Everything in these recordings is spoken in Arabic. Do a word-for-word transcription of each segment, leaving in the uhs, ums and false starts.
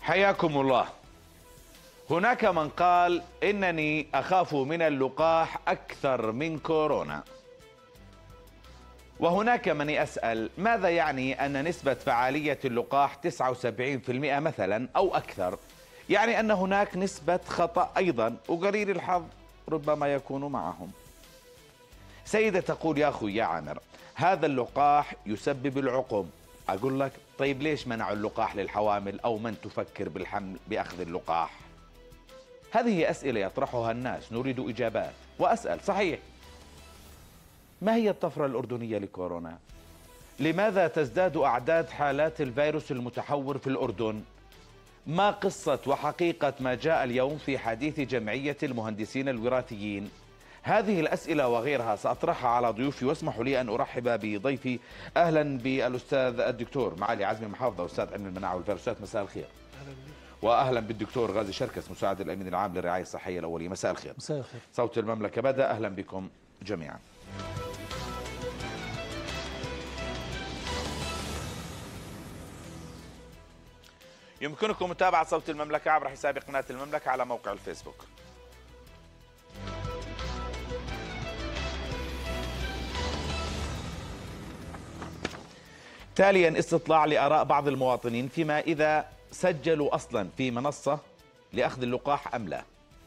حياكم الله. هناك من قال إنني أخاف من اللقاح أكثر من كورونا، وهناك من يسأل ماذا يعني أن نسبة فعالية اللقاح تسعة وسبعين بالمئة مثلا أو أكثر؟ يعني أن هناك نسبة خطأ أيضا، وقليل الحظ ربما يكون معهم. سيدة تقول يا أخوي يا عامر، هذا اللقاح يسبب العقم. أقول لك طيب ليش منعوا اللقاح للحوامل أو من تفكر بالحمل بأخذ اللقاح؟ هذه أسئلة يطرحها الناس، نريد إجابات. وأسأل صحيح، ما هي الطفرة الأردنية لكورونا؟ لماذا تزداد أعداد حالات الفيروس المتحور في الأردن؟ ما قصة وحقيقة ما جاء اليوم في حديث جمعية المهندسين الوراثيين؟ هذه الأسئلة وغيرها سأطرحها على ضيوفي، واسمحوا لي أن أرحب بضيفي. أهلا بالأستاذ الدكتور معالي عزمي المحافظة، أستاذ علم المناعة والفيروسات، مساء الخير. وأهلا بالدكتور غازي شركس، مساعد الأمين العام للرعاية الصحية الأولية، مساء الخير. مساء الخير. صوت المملكة بدأ، أهلا بكم جميعا. يمكنكم متابعة صوت المملكة عبر حساب قناة المملكة على موقع الفيسبوك. تاليا استطلاع لآراء بعض المواطنين فيما إذا سجلوا أصلا في منصة لأخذ اللقاح أم لا.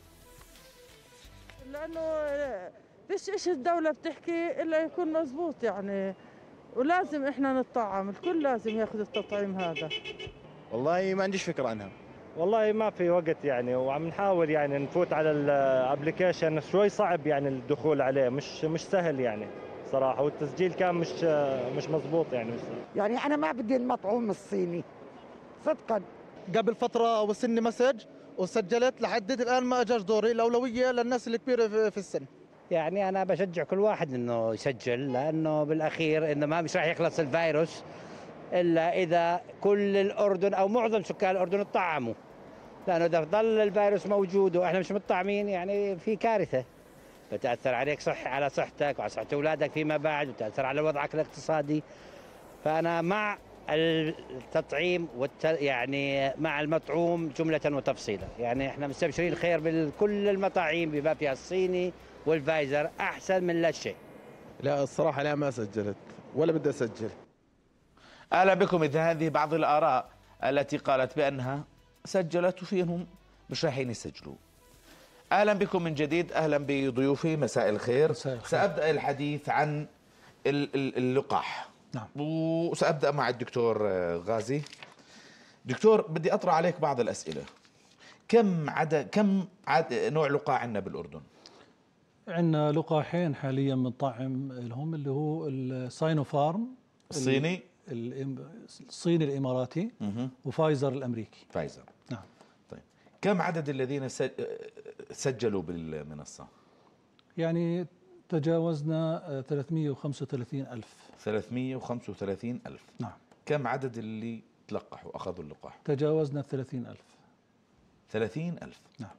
لأنه فيش إيش الدولة بتحكي إلا يكون مزبوط يعني، ولازم إحنا نطعم، الكل لازم ياخذ التطعيم هذا. والله ما عنديش فكرة عنها. والله ما في وقت يعني، وعم نحاول يعني نفوت على الابلكيشن، شوي صعب يعني الدخول عليه، مش مش سهل يعني صراحة، والتسجيل كان مش مش مزبوط يعني مش سهل. يعني أنا ما بدي المطعوم الصيني صدقا. قبل فترة وصلني مسج وسجلت، لحديت الآن ما أجاش دوري. الأولوية للناس الكبيرة في السن. يعني أنا بشجع كل واحد إنه يسجل، لأنه بالأخير إنه ما مش راح يخلص الفيروس إلا إذا كل الأردن أو معظم سكان الأردن اتطعموا، لأنه إذا ظل الفيروس موجود وإحنا مش متطعمين يعني في كارثة، بتأثر عليك صح على صحتك وعلى صحة أولادك فيما بعد، وتأثر على وضعك الاقتصادي. فأنا مع التطعيم والت... يعني مع المطعوم جملة وتفصيلا. يعني إحنا مستبشرين خير بكل المطاعيم بما فيها الصيني والفايزر، أحسن من لا شيء. لا الصراحة لا ما سجلت ولا بدي أسجل. أهلا بكم. إذا هذه بعض الآراء التي قالت بأنها سجلت وفيهم مش رايحين يسجلوا. أهلا بكم من جديد، أهلا بضيوفي، مساء الخير. مساء الخير. سأبدأ الحديث عن اللقاح. نعم. وسأبدأ مع الدكتور غازي. دكتور بدي أطرح عليك بعض الأسئلة. كم عدد كم عد نوع لقاح عندنا بالأردن؟ عندنا لقاحين حاليا بنطعم لهم، اللي هو الساينوفارم الصيني الصيني الإماراتي وفايزر الأمريكي. فايزر. نعم. طيب كم عدد الذين سجلوا بالمنصة؟ يعني تجاوزنا ثلاثمئة وخمسة وثلاثين ألف. ثلاثمئة وخمسة وثلاثين ألف. نعم. كم عدد اللي تلقحوا أخذوا اللقاح؟ تجاوزنا ثلاثين ألف. ثلاثين ألف. نعم.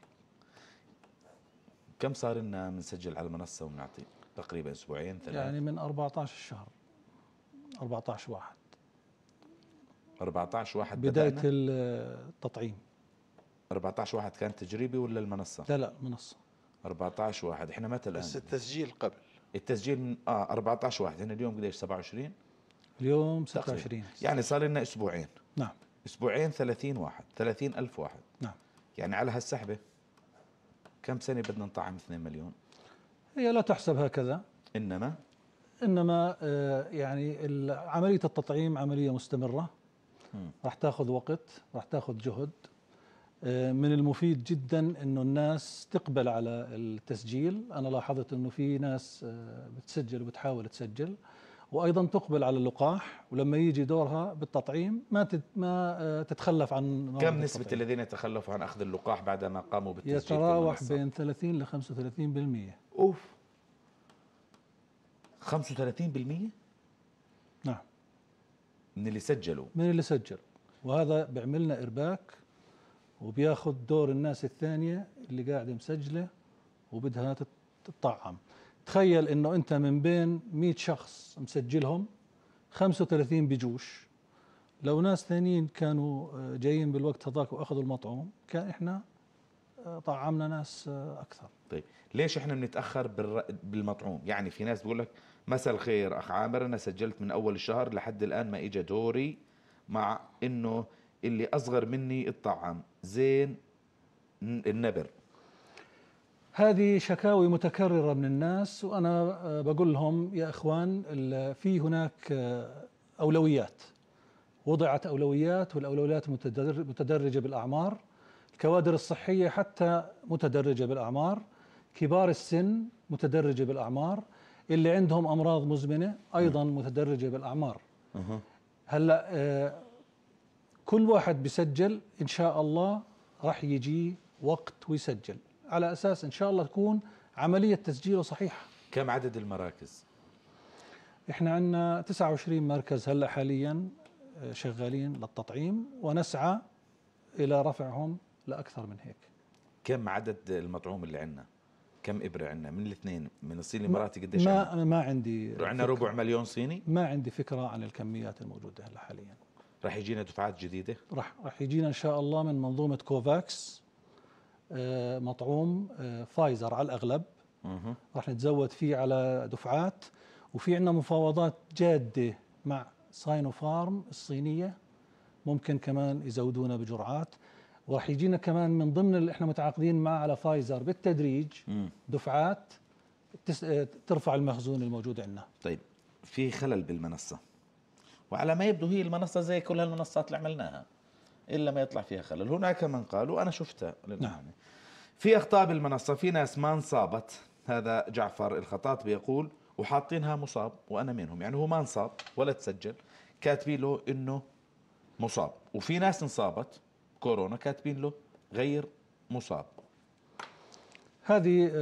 كم صار لنا بنسجل على المنصة وبنعطي؟ تقريبا أسبوعين ثلاثة؟ يعني من أربعة عشر شهر، أربعة عشر واحد. أربعة عشر واحد بداية بدأنا؟ التطعيم أربعة عشر واحد كان تجريبي ولا المنصة؟ لا لا منصة. أربعة عشر واحد. احنا متى الآن؟ بس التسجيل قبل. التسجيل من اه أربعة عشر واحد. هنا اليوم قديش؟ سبعة وعشرين؟ اليوم ستة وعشرين. يعني صار لنا أسبوعين. نعم. أسبوعين ثلاثين واحد، ثلاثين ألف واحد. نعم. يعني على هالسحبة كم سنة بدنا نطعم اثنين مليون؟ هي لا تحسب هكذا، إنما إنما آه يعني عملية التطعيم عملية مستمرة، راح تاخذ وقت، راح تاخذ جهد. آه من المفيد جدا إنه الناس تقبل على التسجيل. أنا لاحظت إنه في ناس آه بتسجل وبتحاول تسجل، وأيضا تقبل على اللقاح، ولما يجي دورها بالتطعيم ما تت ما آه تتخلف عن. كم نسبة التطعيم الذين يتخلفوا عن أخذ اللقاح بعدما قاموا بالتسجيل؟ يتراوح بين ثلاثين إلى خمسة وثلاثين بالمئة. أوف، خمسة وثلاثين بالمئة؟ نعم، من اللي سجلوا. من اللي سجل، وهذا بيعملنا إرباك وبياخذ دور الناس الثانية اللي قاعدة مسجلة وبدها تطعم. تخيل إنه أنت من بين مئة شخص مسجلهم خمسة وثلاثين بيجوش، لو ناس ثانيين كانوا جايين بالوقت هذاك واخذوا المطعوم كان احنا طعمنا ناس اكثر. طيب ليش احنا بنتاخر بالر... بالمطعوم؟ يعني في ناس بيقول لك مساء الخير اخ عامر، انا سجلت من اول الشهر لحد الان ما اجى دوري، مع انه اللي اصغر مني الطعام زين النبر. هذه شكاوي متكررة من الناس، وأنا بقول لهم يا إخوان في هناك أولويات، وضعت أولويات، والأولويات متدرجة بالأعمار، الكوادر الصحية حتى متدرجة بالأعمار، كبار السن متدرجة بالأعمار، اللي عندهم أمراض مزمنة أيضا متدرجة بالأعمار. هلأ كل واحد بيسجل إن شاء الله راح يجي وقت ويسجل، على أساس إن شاء الله تكون عملية تسجيله صحيحة. كم عدد المراكز؟ إحنا عندنا تسعة وعشرين مركز هلأ حاليا شغالين للتطعيم، ونسعى إلى رفعهم لأكثر من هيك. كم عدد المطعوم اللي عندنا؟ كم إبرة عندنا من الاثنين، من الصين الإماراتي قديش ما عندنا؟ ما عندي عندنا ربع مليون صيني؟ ما عندي فكرة عن الكميات الموجودة هلا حاليا. راح يجينا دفعات جديدة؟ راح راح يجينا إن شاء الله من منظومة كوفاكس مطعوم فايزر على الأغلب. أه. راح نتزود فيه على دفعات، وفي عندنا مفاوضات جادة مع ساينوفارم الصينية، ممكن كمان يزودونا بجرعات، وراح يجينا كمان من ضمن اللي احنا متعاقدين معه على فايزر بالتدريج م. دفعات ترفع المخزون الموجود عندنا. طيب في خلل بالمنصة، وعلى ما يبدو هي المنصة زي كل هالمنصات اللي عملناها إلا ما يطلع فيها خلل. هناك من قالوا، أنا شفتها نعم. في أخطاء بالمنصة، في ناس ما انصابت. هذا جعفر الخطاط بيقول وحاطينها مصاب، وأنا منهم، يعني هو ما انصاب ولا تسجل، كاتبين له إنه مصاب. وفي ناس انصابت كورونا كاتبين له غير مصاب. هذه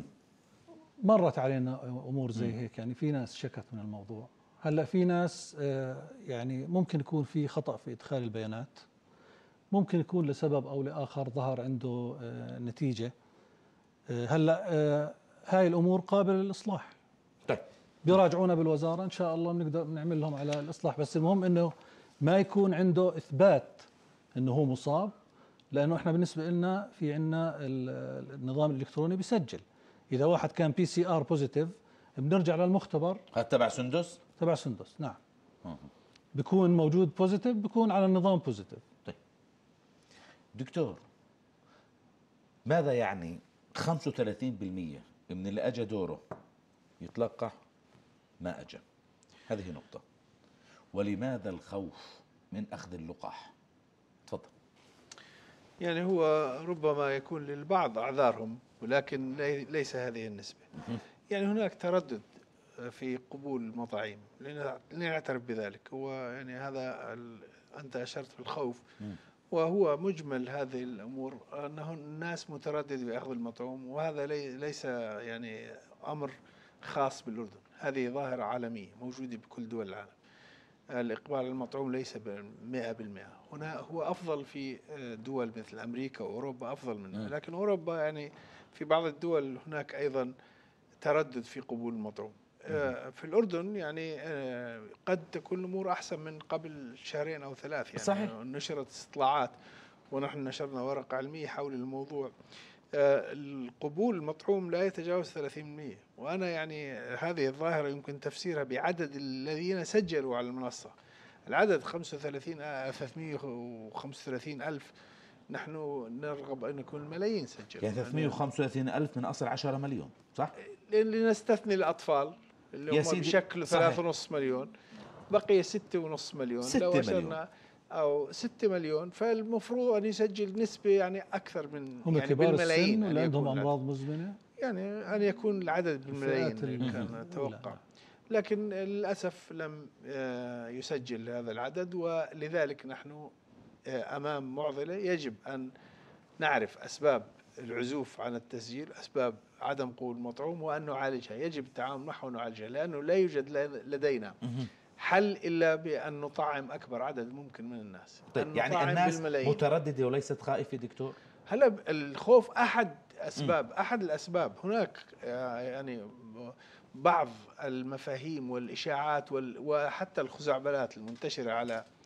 مرت علينا أمور زي هيك، يعني في ناس شكت من الموضوع. هلأ في ناس يعني ممكن يكون في خطأ في إدخال البيانات، ممكن يكون لسبب أو لآخر ظهر عنده نتيجة. هلأ هاي الأمور قابلة للإصلاح. طيب بيراجعونا بالوزارة إن شاء الله بنقدر نعمل لهم على الإصلاح، بس المهم إنه ما يكون عنده إثبات إنه هو مصاب، لأنه إحنا بالنسبة لنا في عنا النظام الإلكتروني بيسجل. إذا واحد كان بي سي آر بوزيتيف بنرجع للمختبر. هذا تبع سندس؟ تبع سندس نعم. أه. بيكون موجود بوزيتيف، بيكون على النظام بوزيتيف. طيب دكتور، ماذا يعني خمسة وثلاثين بالمئة من اللي أجا دوره يتلقح ما أجا؟ هذه نقطة. ولماذا الخوف من أخذ اللقاح؟ تفضل. يعني هو ربما يكون للبعض أعذارهم، ولكن ليس هذه النسبة. يعني هناك تردد في قبول المطاعيم، لنعترف بذلك. هو يعني هذا أنت أشرت بالخوف، وهو مجمل هذه الأمور أنه الناس متردد بأخذ المطعوم، وهذا ليس يعني أمر خاص بالأردن، هذه ظاهرة عالمية موجودة بكل دول العالم. الإقبال على المطعوم ليس بمئة بالمئة. هنا هو أفضل في دول مثل أمريكا وأوروبا، أفضل منها، لكن أوروبا يعني في بعض الدول هناك أيضا تردد في قبول المطعوم. في الأردن يعني قد تكون الأمور أحسن من قبل شهرين أو ثلاث، يعني صحيح. نشرت استطلاعات ونحن نشرنا ورقة علمية حول الموضوع. القبول المطعوم لا يتجاوز ثلاثين بالمئة، وأنا يعني هذه الظاهرة يمكن تفسيرها بعدد الذين سجلوا على المنصة. العدد خمسة وثلاثين ثلاثمئة وخمسة وثلاثين ألف، نحن نرغب أن يكون الملايين سجلوا. يعني ثلاثمئة وخمسة وثلاثين ألف من أصل عشرة مليون، صح؟ لنستثني الأطفال اللي هم بشكل ثلاثة ونص مليون، بقي ستة ونص مليون. ستة لو مليون أو ستة مليون، فالمفروض أن يسجل نسبة يعني أكثر من هم يعني كبار بالملايين، السن ولا عندهم أمراض مزمنة، يعني أن يكون العدد بالملايين كان أتوقع، لكن للأسف لم يسجل هذا العدد. ولذلك نحن أمام معضلة يجب أن نعرف أسباب العزوف عن التسجيل، أسباب عدم قبول المطعوم، وأن نعالجها. يجب التعامل معها ونعالجها، لأنه لا يوجد لدينا حل إلا بأن نطعم أكبر عدد ممكن من الناس. طيب يعني الناس بالملايين. مترددة وليست خائفة دكتور؟ هلا الخوف أحد أسباب، أحد الأسباب. هناك يعني بعض المفاهيم والإشاعات وحتى الخزعبلات المنتشرة على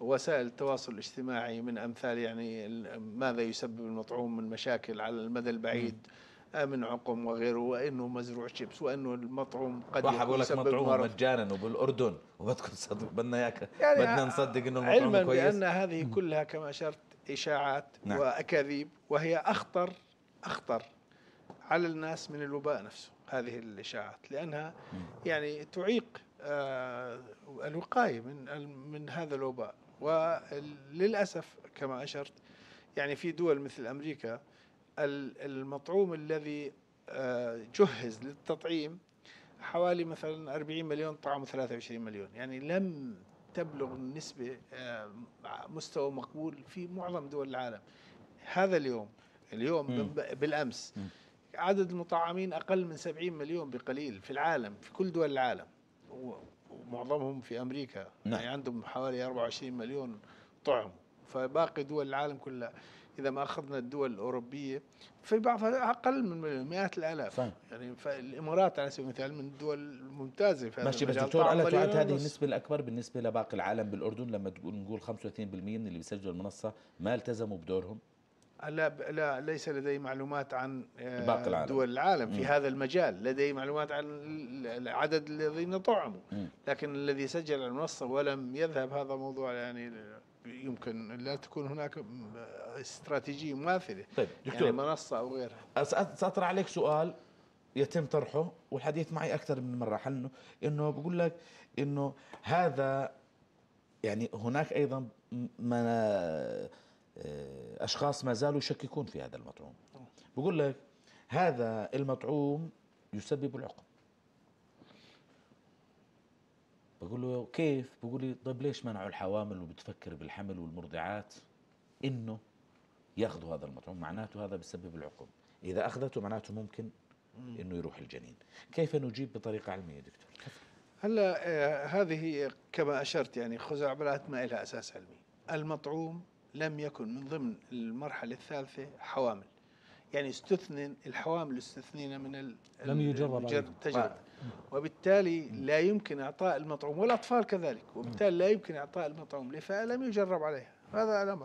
وسائل التواصل الاجتماعي من أمثال يعني ماذا يسبب المطعوم من مشاكل على المدى البعيد من عقم وغيره، وانه مزروع شيبس، وانه المطعوم قد واحد يسبب مطعوم مرض مجانا وبالاردن وبدكم تصدق بدنا اياك يعني بدنا نصدق انه المطعوم علما كويس، بان هذه كلها كما اشرت اشاعات نعم. واكاذيب، وهي اخطر اخطر على الناس من الوباء نفسه هذه الاشاعات، لانها يعني تعيق آه الوقايه من من هذا الوباء. وللاسف كما اشرت يعني في دول مثل امريكا المطعوم الذي جهز للتطعيم حوالي مثلا أربعين مليون طعم ثلاثة وعشرين مليون، يعني لم تبلغ النسبة مستوى مقبول في معظم دول العالم. هذا اليوم اليوم م. بالأمس م. عدد المطعمين أقل من سبعين مليون بقليل في العالم، في كل دول العالم، ومعظمهم في أمريكا. نعم. يعني عندهم حوالي أربعة وعشرين مليون طعم، فباقي دول العالم كلها إذا ما أخذنا الدول الأوروبية في بعضها أقل من مئات الآلاف. فهم. يعني فالإمارات على سبيل المثال من الدول الممتازة في هذا ماشي. بس دكتور ألا تعد هذه النسبة الأكبر بالنسبة لباقي العالم؟ بالأردن لما تقول نقول خمسة وثلاثين بالمئة من اللي بيسجلوا المنصة ما التزموا بدورهم؟ لا لا ليس لدي معلومات عن باقي العالم. دول العالم في م. هذا المجال. لدي معلومات عن العدد الذين طعموا، لكن الذي سجل المنصة ولم يذهب هذا موضوع يعني يمكن لا تكون هناك استراتيجية مماثلة. طيب دكتور، يعني منصة أو غيرها. سأطرح عليك سؤال يتم طرحه والحديث معي أكثر من مرة، حنه إنه بقول لك إنه هذا يعني هناك أيضا من أشخاص ما زالوا يشككون في هذا المطعوم. بقول لك هذا المطعوم يسبب العقم. بقول له كيف؟ بقول لي طيب ليش منعوا الحوامل وبتفكر بالحمل والمرضعات إنه ياخذوا هذا المطعوم؟ معناته هذا بيسبب العقم، إذا أخذته معناته ممكن إنه يروح الجنين. كيف نجيب بطريقة علمية دكتور؟ هلا آه هذه كما أشرت يعني خزعبلات ما لها أساس علمي. المطعوم لم يكن من ضمن المرحلة الثالثة حوامل، يعني استثنى الحوامل استثنينا من لم يجرب التجربة، وبالتالي لا يمكن إعطاء المطعوم، والأطفال كذلك، وبالتالي لا يمكن إعطاء المطعوم لفئة لم يجرب عليها. هذا الأمر.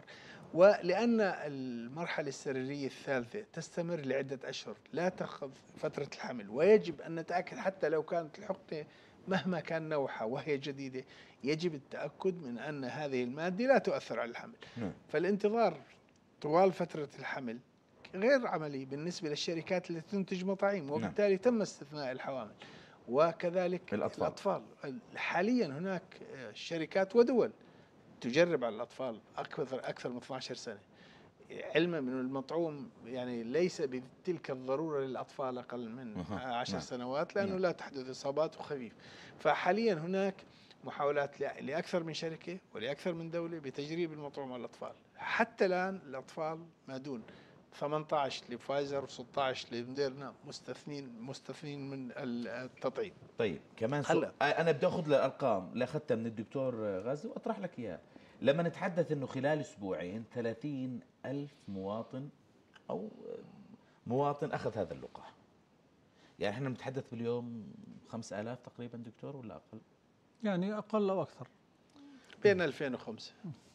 ولأن المرحلة السريرية الثالثة تستمر لعدة أشهر لا تأخذ فترة الحمل، ويجب أن نتأكد حتى لو كانت الحقنة مهما كان نوعها وهي جديدة يجب التأكد من أن هذه المادة لا تؤثر على الحمل. م. فالانتظار طوال فترة الحمل غير عملي بالنسبة للشركات التي تنتج مطاعيم، وبالتالي م. تم استثناء الحوامل وكذلك الأطفال. الأطفال حاليا هناك شركات ودول تجرب على الأطفال أكثر أكثر من اثنتي عشرة سنة، علما من المطعوم يعني ليس بتلك الضرورة للأطفال أقل من عشر سنوات، لأنه لا تحدث إصابات وخفيف. فحاليا هناك محاولات لأكثر من شركة ولأكثر من دولة بتجريب المطعوم على الأطفال. حتى الآن الأطفال ما دون ثمانية عشر لفايزر وستة عشر لموديرنا مستثنين مستثنين من التطعيم. طيب كمان هلا أنا بدي أخذ الأرقام اللي أخذتها من الدكتور غازي وأطرح لك إياها. لما نتحدث إنه خلال أسبوعين ثلاثين ألف مواطن أو مواطن أخذ هذا اللقاح، يعني إحنا بنتحدث باليوم خمسة آلاف تقريبا دكتور ولا أقل؟ يعني أقل أو أكثر، بين ألفين وخمسة.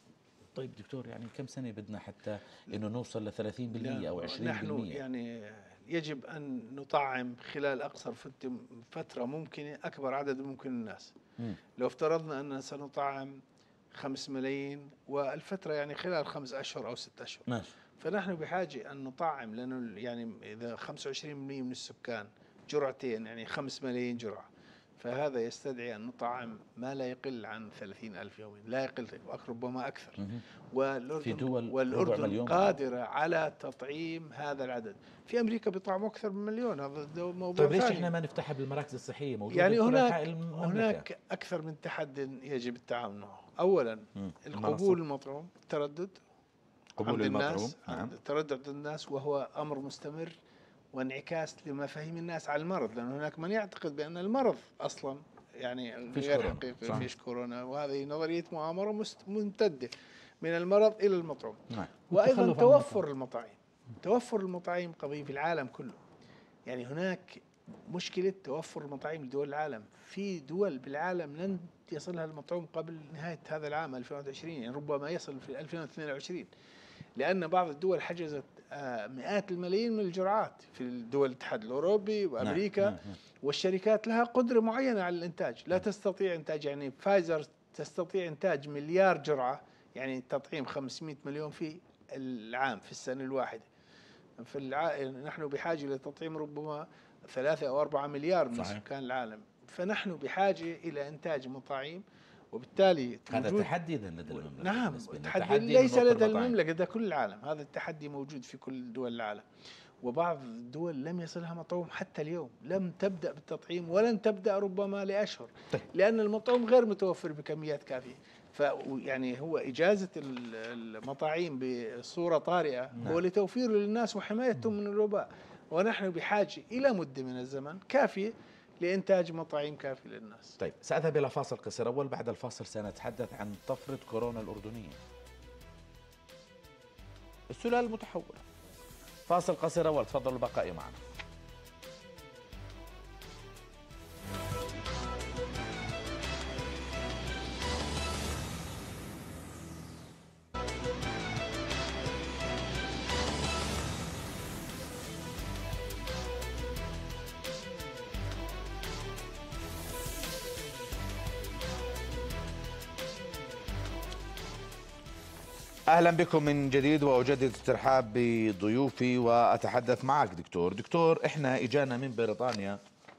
طيب دكتور يعني كم سنة بدنا حتى إنه نوصل ل ثلاثين بالمئة أو عشرين بالمئة؟ نحن يعني يجب أن نطعم خلال أقصر فترة ممكنة أكبر عدد ممكن من الناس. م. لو افترضنا أننا سنطعم خمس ملايين والفترة يعني خلال خمس أشهر أو ست أشهر، ماشي. فنحن بحاجة أن نطعم، لأنه يعني إذا خمسة وعشرين بالمئة من السكان جرعتين يعني خمس ملايين جرعة، فهذا يستدعي أن نطعم ما لا يقل عن ثلاثين ألف يوميا، لا يقل ربما أكثر. والأردن, في دول والأردن قادرة على تطعيم هذا العدد. في أمريكا بيطعموا أكثر من مليون، هذا موضوع طيب ليش إحنا ما نفتحها بالمراكز الصحية موجودة؟ يعني هناك, هناك أكثر من تحدي يجب التعامل معه. أولا القبول المطعوم، التردد قبول الناس، نعم. تردد الناس وهو أمر مستمر وانعكاس لمفاهيم الناس على المرض، لأن هناك من يعتقد بأن المرض أصلا يعني غير حقيقي، فيش كورونا، وهذه نظرية مؤامرة ممتدة من المرض إلى المطعوم. نعم. وأيضا توفر المطاعيم، توفر المطاعيم قضية في العالم كله. يعني هناك مشكلة توفر المطاعيم لدول العالم، في دول بالعالم لن يصلها المطعوم قبل نهاية هذا العام ألفين وواحد وعشرين، يعني ربما يصل في ألفين واثنين وعشرين، لأن بعض الدول حجزت مئات الملايين من الجرعات في دول الاتحاد الأوروبي وأمريكا. نعم. والشركات لها قدرة معينة على الإنتاج، لا تستطيع إنتاج، يعني فايزر تستطيع إنتاج مليار جرعة، يعني تطعيم خمسمئة مليون في العام في السنة الواحدة. في الع... نحن بحاجة لتطعيم ربما ثلاثة أو أربعة مليار من سكان العالم، فنحن بحاجة إلى إنتاج مطاعيم، وبالتالي هذا تحدي لدى المملكة. نعم، تحدي ليس لدى المملكة، لدى كل العالم. هذا التحدي موجود في كل دول العالم، وبعض الدول لم يصلها مطعوم حتى اليوم، لم تبدأ بالتطعيم ولن تبدأ ربما لأشهر. طيب. لأن المطعوم غير متوفر بكميات كافية. فيعني هو إجازة المطاعيم بصورة طارئة. نعم. هو لتوفير للناس وحمايتهم من الوباء، ونحن بحاجة إلى مدة من الزمن كافية لإنتاج مطاعيم كافية للناس. طيب، سأذهب إلى فاصل قصير أول، بعد الفاصل سنتحدث عن طفرة كورونا الأردنية، السلالة المتحورة. فاصل قصير أول، تفضلوا البقاء معنا. أهلا بكم من جديد، وأجدد الترحاب بضيوفي وأتحدث معك دكتور. دكتور، إحنا إجانا من بريطانيا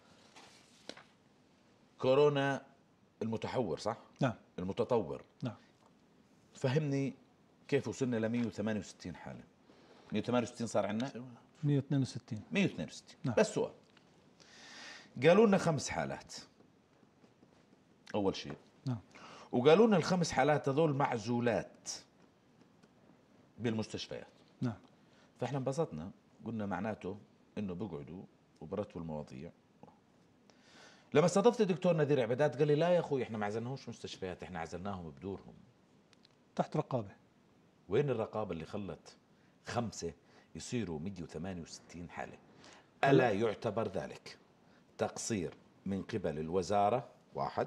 كورونا المتحور، صح؟ نعم. المتطور. نعم. فهمني كيف وصلنا ل مئة وثمانية وستين حالة؟ مئة وثمانية وستين صار عندنا؟ مئة واثنين وستين. مئة واثنين وستين. نعم. بس سؤال، قالوا لنا خمس حالات أول شيء. نعم. وقالوا لنا الخمس حالات هذول معزولات بالمستشفيات. نعم. فاحنا انبسطنا، قلنا معناته انه بيقعدوا وبرتبوا المواضيع. لما استضفت الدكتور نذير عبادات قال لي لا يا اخوي، احنا ما عزلناهمش مستشفيات، احنا عزلناهم بدورهم تحت رقابه. وين الرقابه اللي خلت خمسه يصيروا مئة وثمانية وستين حاله؟ الا يعتبر ذلك تقصير من قبل الوزاره؟ واحد،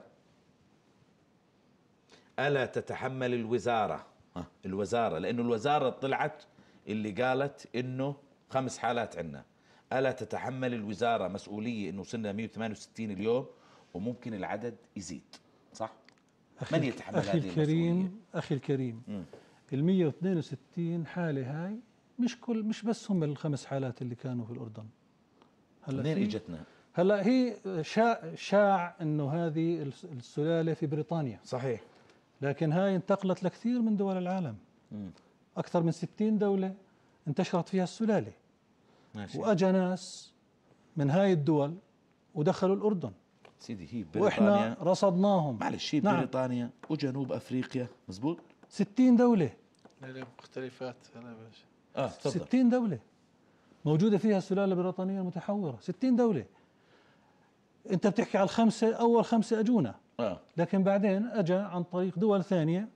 الا تتحمل الوزاره الوزارة لأنه الوزارة طلعت اللي قالت إنه خمس حالات عندنا، ألا تتحمل الوزارة مسؤولية إنه وصلنا مئة وثمانية وستين اليوم وممكن العدد يزيد، صح؟ من يتحمل أخي هذه الكريم المسؤولية؟ أخي الكريم، ال مئة واثنين وستين حالة هاي مش كل مش بس هم الخمس حالات اللي كانوا في الأردن. هلا منين اجتنا؟ هلا هي شاع شاع إنه هذه السلالة في بريطانيا. صحيح. لكن هاي انتقلت لكثير من دول العالم. م. أكثر من ستين دولة انتشرت فيها السلالة. ماشي. وأجا ناس من هاي الدول ودخلوا الأردن. سيدي هي بريطانيا وإحنا رصدناهم. معلش هي نعم. بريطانيا وجنوب أفريقيا، مزبوط؟ ستين دولة. لا مختلفات. أنا باش. آه تفضل. ستين دولة موجودة فيها السلالة البريطانية المتحورة، ستين دولة. أنت بتحكي على الخمسة، أول خمسة أجونا. آه. لكن بعدين أجا عن طريق دول ثانية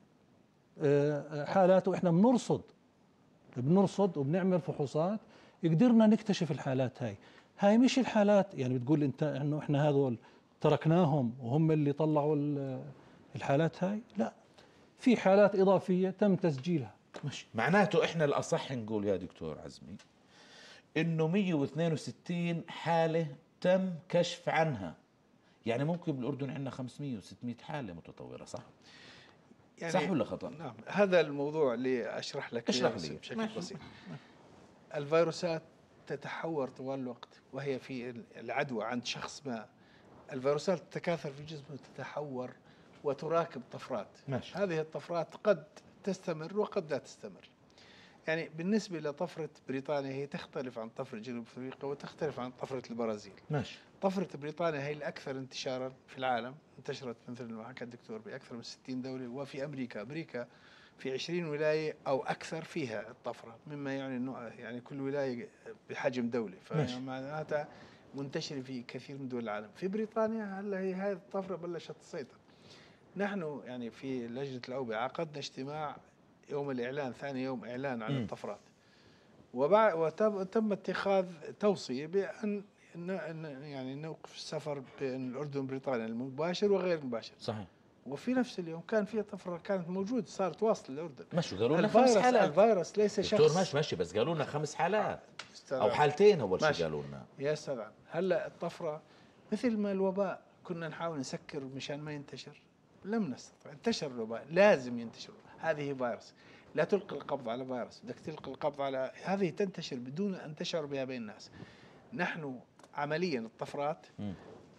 حالات، وإحنا بنرصد بنرصد وبنعمل فحوصات، قدرنا نكتشف الحالات هاي. هاي مش الحالات يعني بتقول أنت إنه إحنا هذول تركناهم وهم اللي طلعوا الحالات هاي، لا، في حالات إضافية تم تسجيلها. ماشي. معناته إحنا الأصح نقول يا دكتور عزمي إنه مئة واثنين وستين حالة تم كشف عنها، يعني ممكن بالأردن عندنا خمسمئة وستمئة حالة متطورة، صح؟ يعني صح ولا خطأ؟ نعم، هذا الموضوع اللي أشرح لك اشرح لي بشكل ماشي. بسيط. الفيروسات تتحور طوال الوقت، وهي في العدوى عند شخص ما الفيروسات تتكاثر في جسمه وتتحور وتراكب طفرات. ماشي. هذه الطفرات قد تستمر وقد لا تستمر. يعني بالنسبة لطفرة بريطانيا هي تختلف عن طفرة جنوب أفريقيا وتختلف عن طفرة البرازيل. ماشي. طفرة بريطانيا هي الأكثر انتشارا في العالم، انتشرت مثل ما حكى الدكتور بأكثر من ستين دولة، وفي أمريكا أمريكا في عشرين ولاية أو أكثر فيها الطفرة، مما يعني إنه يعني كل ولاية بحجم دولة، فمعناتها منتشرة في كثير من دول العالم. في بريطانيا هلا هي هذه الطفرة بلشت تسيطر. نحن يعني في لجنة الأوبئة عقدنا اجتماع يوم الإعلان، ثاني يوم إعلان عن م. الطفرات، وبعد وتم اتخاذ توصية بأن يعني نوقف السفر بين الأردن وبريطانيا المباشر وغير المباشر. صحيح. وفي نفس اليوم كان في طفره كانت موجوده صارت واصله للاردن. ماشي قالوا لنا خمس الفيروس حالات. الفيروس ليس شخص دكتور ماشي ماشي بس قالوا لنا خمس حالات او حالتين اول شيء قالوا لنا. يا استاذ عم هلا الطفره مثل ما الوباء كنا نحاول نسكر مشان ما ينتشر، لم نستطع، انتشر الوباء، لازم ينتشر. هذه فيروس، لا تلقي القبض على فيروس، بدك تلقي القبض على هذه تنتشر بدون ان تشعر بها بين الناس. نحن عمليا الطفرات م.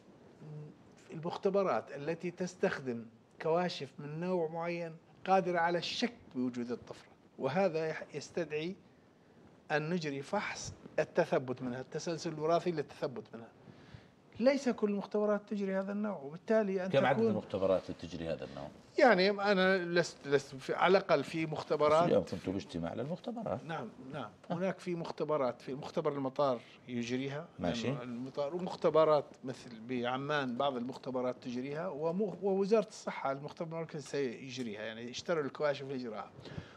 المختبرات التي تستخدم كواشف من نوع معين قادرة على الشك بوجود الطفرة، وهذا يستدعي أن نجري فحص التثبت منها، التسلسل الوراثي للتثبت منها. ليس كل المختبرات تجري هذا النوع، وبالتالي أن كم عدد المختبرات اللي تجري هذا النوع؟ يعني أنا لست, لست في على الأقل في مختبرات. اليوم كنتوا باجتماع للمختبرات. نعم نعم هناك في مختبرات، في مختبر المطار يجريها ماشي يعني المطار، ومختبرات مثل بعمان بعض المختبرات تجريها، ووزارة الصحة المختبر المركزي سيجريها، يعني اشتروا الكواشف لإجراءها.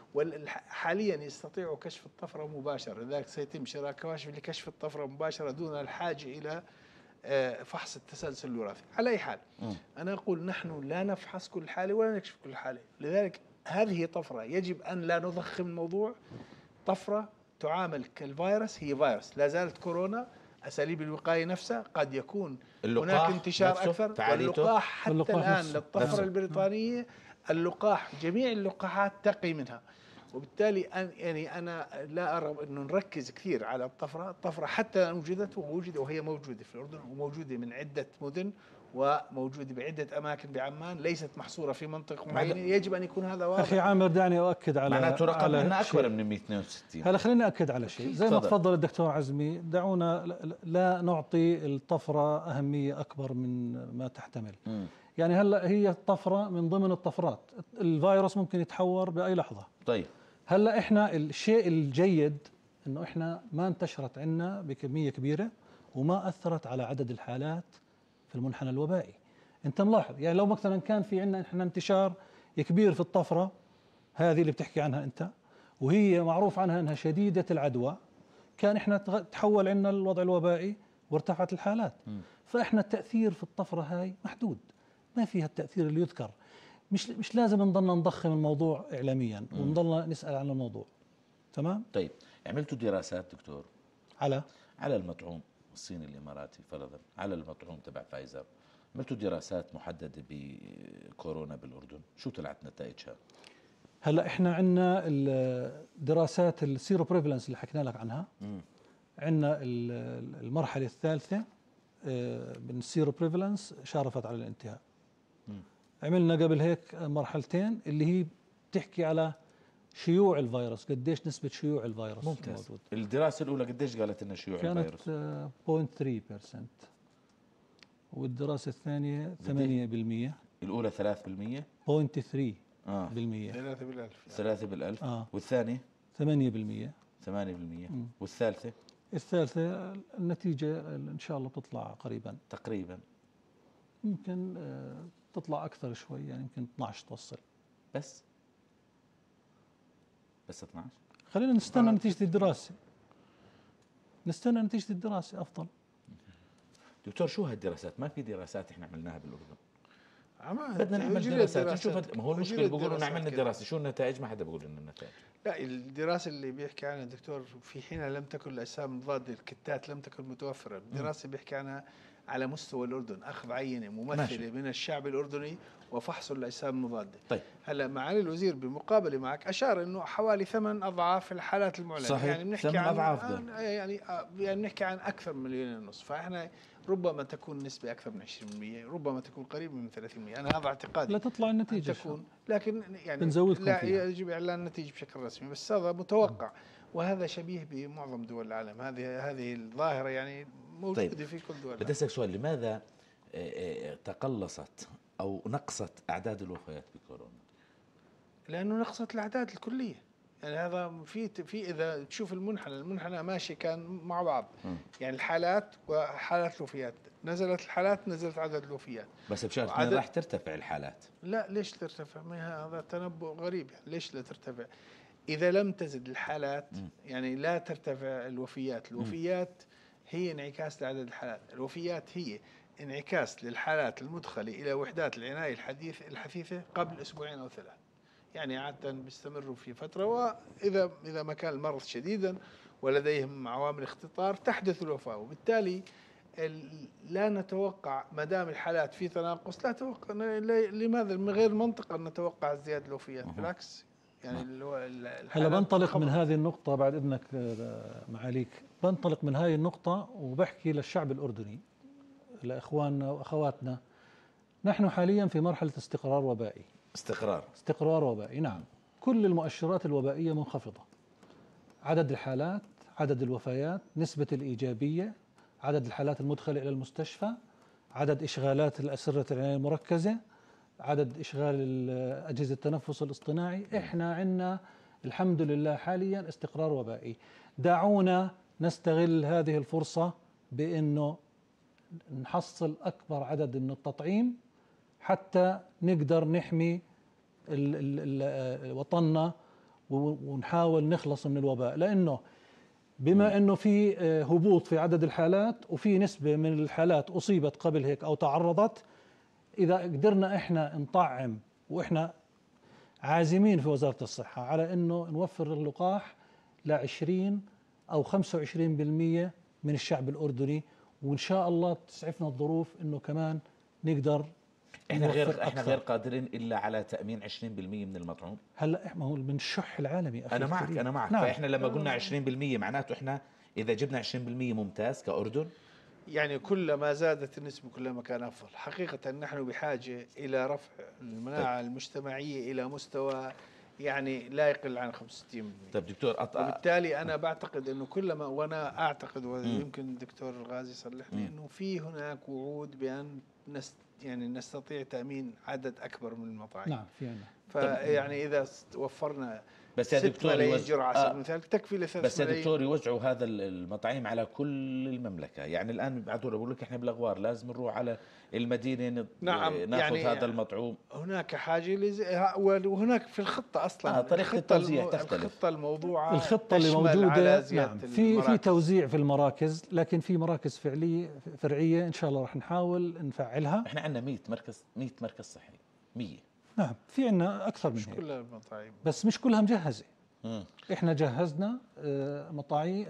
وحاليا يستطيعوا كشف الطفرة مباشرة، لذلك سيتم شراء كواشف لكشف الطفرة مباشرة دون الحاجة إلى فحص التسلسل الوراثي. على أي حال م. أنا أقول نحن لا نفحص كل حالة ولا نكشف كل حالة، لذلك هذه طفرة يجب أن لا نضخم الموضوع. طفرة تعامل كالفيروس، هي فيروس، لا زالت كورونا، أساليب الوقاية نفسها قد يكون هناك انتشار أكثر. واللقاح حتى اللقاح الآن نفسه. للطفرة نفسه. البريطانية اللقاح جميع اللقاحات تقي منها، وبالتالي أن يعني أنا لا أرى أنه نركز كثير على الطفرة. الطفرة حتى وجدت ووجدت وهي موجودة في الأردن، وموجودة من عدة مدن، وموجودة بعدة أماكن بعمان، ليست محصورة في منطقة معينة. يجب أن يكون هذا واضح. أخي عامر دعني أؤكد على معناته رقمنا أكبر من مئة واثنين وستين. هلا خليني أؤكد على شيء زي ما تفضل الدكتور عزمي، دعونا لا نعطي الطفرة أهمية أكبر من ما تحتمل. م. يعني هلا هي الطفرة من ضمن الطفرات، الفيروس ممكن يتحور بأي لحظة. طيب هلا احنا الشيء الجيد انه احنا ما انتشرت عندنا بكميه كبيره وما اثرت على عدد الحالات في المنحنى الوبائي. انت ملاحظ يعني لو مثلا كان في عندنا احنا انتشار كبير في الطفره هذه اللي بتحكي عنها انت، وهي معروف عنها انها شديده العدوى، كان احنا تحول عندنا الوضع الوبائي وارتفعت الحالات. م. فاحنا التاثير في الطفره هاي محدود، ما فيها التاثير اللي يذكر. مش مش لازم نضلنا نضخم الموضوع اعلاميا ونضلنا نسال عن الموضوع. تمام؟ طيب عملتوا دراسات دكتور على على المطعوم الصيني الاماراتي فرضا، على المطعوم تبع فايزر، عملتوا دراسات محدده بكورونا بالاردن، شو طلعت نتائجها؟ هلا احنا عندنا الدراسات السيرو بريفالنس اللي حكينا لك عنها. م. عندنا المرحله الثالثه من السيرو بريفالنس شارفت على الانتهاء. م. عملنا قبل هيك مرحلتين اللي هي بتحكي على شيوع الفيروس، قديش نسبة شيوع الفيروس ممتاز. موجود. الدراسة الأولى قديش قالت إن شيوع الفيروس؟ كانت صفر فاصلة ثلاثة بالمئة والدراسة الثانية ثمانية بالمئة. الأولى ثلاثة بالمئة؟ صفر فاصلة ثلاثة آه. بالمئة. ثلاثة بالألف. ثلاثة بالألف. آه. والثانية؟ ثمانية بالمئة. ثمانية بالمئة. م. والثالثة؟ الثالثة النتيجة إن شاء الله بتطلع قريبا. تقريبا. ممكن آه تطلع أكثر شوي، يعني يمكن اثنعش توصل. بس بس اثنعش. خلينا نستنى آه. نتيجة الدراسة. نستنى نتيجة الدراسة أفضل. دكتور شو هالدراسات؟ ما في دراسات احنا عملناها بالأردن. عملنا بدنا نعمل دراسات نشوف. ما هو المشكلة بيقولوا نعمل الدراسة، شو النتائج؟ ما حدا بيقول لنا النتائج. لا الدراسة اللي بيحكي عنها الدكتور في حين لم تكن الأجسام المضادة الكتات لم تكن متوفرة، الدراسة بيحكي عنها على مستوى الأردن، أخذ عينة ممثلة ماشي. من الشعب الأردني وفحص الأجسام المضادة. طيب. هلا معالي الوزير بمقابلة معك أشار إنه حوالي ثمان أضعاف الحالات المعلنة. صحيح. يعني بنحكي عن يعني يعني بنحكي عن أكثر من مليون ونص، فإحنا ربما تكون نسبة أكثر من عشرين بالمئة، ربما تكون قريبة من ثلاثين بالمئة. أنا هذا اعتقادي. لا تطلع النتيجة تكون، لكن يعني لا فيها. يجب إعلان النتيجة بشكل رسمي، بس هذا متوقع. وهذا شبيه بمعظم دول العالم. هذه هذه الظاهرة يعني موجودة. طيب. في كل دول. بدي أسألك سؤال، لماذا تقلصت أو نقصت أعداد الوفيات بكورونا؟ لأنه نقصت الأعداد الكلية. يعني هذا في في إذا تشوف المنحنى، المنحنى ماشي كان مع بعض. م. يعني الحالات وحالات الوفيات، نزلت الحالات نزلت عدد الوفيات. بس بشهر اثنين راح ترتفع الحالات. لا ليش ترتفع؟ ما هذا تنبؤ غريب. يعني ليش لا ترتفع؟ إذا لم تزد الحالات م. يعني لا ترتفع الوفيات. الوفيات م. هي انعكاس لعدد الحالات. الوفيات هي انعكاس للحالات المدخلة إلى وحدات العناية الحديث الحثيثة قبل أسبوعين أو ثلاث. يعني عادة بيستمروا في فترة، وإذا إذا ما كان المرض شديدا ولديهم عوامل اختطار تحدث الوفاة. وبالتالي لا نتوقع ما دام الحالات في تناقص، لا توقع لماذا من غير منطق أن نتوقع زيادة الوفيات، بالعكس. يعني هلا بنطلق من هذه النقطة بعد إذنك معاليك، بنطلق من هذه النقطة وبحكي للشعب الأردني، لإخواننا وأخواتنا. نحن حاليا في مرحلة استقرار وبائي. استقرار استقرار وبائي، نعم. كل المؤشرات الوبائية منخفضة، عدد الحالات، عدد الوفيات، نسبة الإيجابية، عدد الحالات المدخلة إلى المستشفى، عدد إشغالات الأسرة العناية المركزة، عدد إشغال أجهزة التنفس الاصطناعي. إحنا عندنا الحمد لله حاليا استقرار وبائي. دعونا نستغل هذه الفرصة بأنه نحصل أكبر عدد من التطعيم حتى نقدر نحمي ال ال ال وطننا ونحاول نخلص من الوباء. لأنه بما أنه في هبوط في عدد الحالات وفي نسبة من الحالات أصيبت قبل هيك أو تعرضت، إذا قدرنا إحنا نطعم، وإحنا عازمين في وزارة الصحة على أنه نوفر اللقاح لعشرين أو خمسة وعشرين بالمئة من الشعب الأردني، وإن شاء الله تسعفنا الظروف أنه كمان نقدر. احنا غير احنا غير قادرين الا على تامين عشرين بالمئة من المطعوم. هلا احنا هو من الشح العالمي أخي انا معك الكريم. انا معك نعم. فاحنا لما قلنا عشرين بالمئة معناته احنا اذا جبنا عشرين بالمئة ممتاز كاردن. يعني كلما زادت النسبة كلما كان أفضل. حقيقة نحن بحاجة إلى رفع المناعة طيب. المجتمعية إلى مستوى يعني لا يقل عن خمسة وستين بالمئة. طيب دكتور أط... وبالتالي أنا بعتقد أنه كلما، وأنا أعتقد ويمكن الدكتور الغازي يصلحني، أنه في هناك وعود بأن نست يعني نستطيع تأمين عدد أكبر من المطاعم. نعم في عنا. فيعني إذا وفرنا بس يا دكتور ملايين جرعة آه. مثال تكفي لثلاث بس يا ملايين. دكتور يوزعوا هذا المطاعيم على كل المملكة. يعني الآن بعثوا بقول لك احنا بالاغوار لازم نروح على المدينة نعم ناخذ يعني هذا المطعوم. هناك حاجة لزي وهناك في الخطة أصلا آه طريقة التوزيع تختلف. الخطة الموضوعة الخطة اللي موجودة نعم في في توزيع في المراكز، لكن في مراكز فعلية فرعية إن شاء الله راح نحاول نفعلها. احنا عندنا مئة مركز مئة مركز صحي مئة. نعم في عندنا أكثر من مش هيك. كلها المطاعم بس مش كلها مجهزة. مم. احنا جهزنا مطاعيم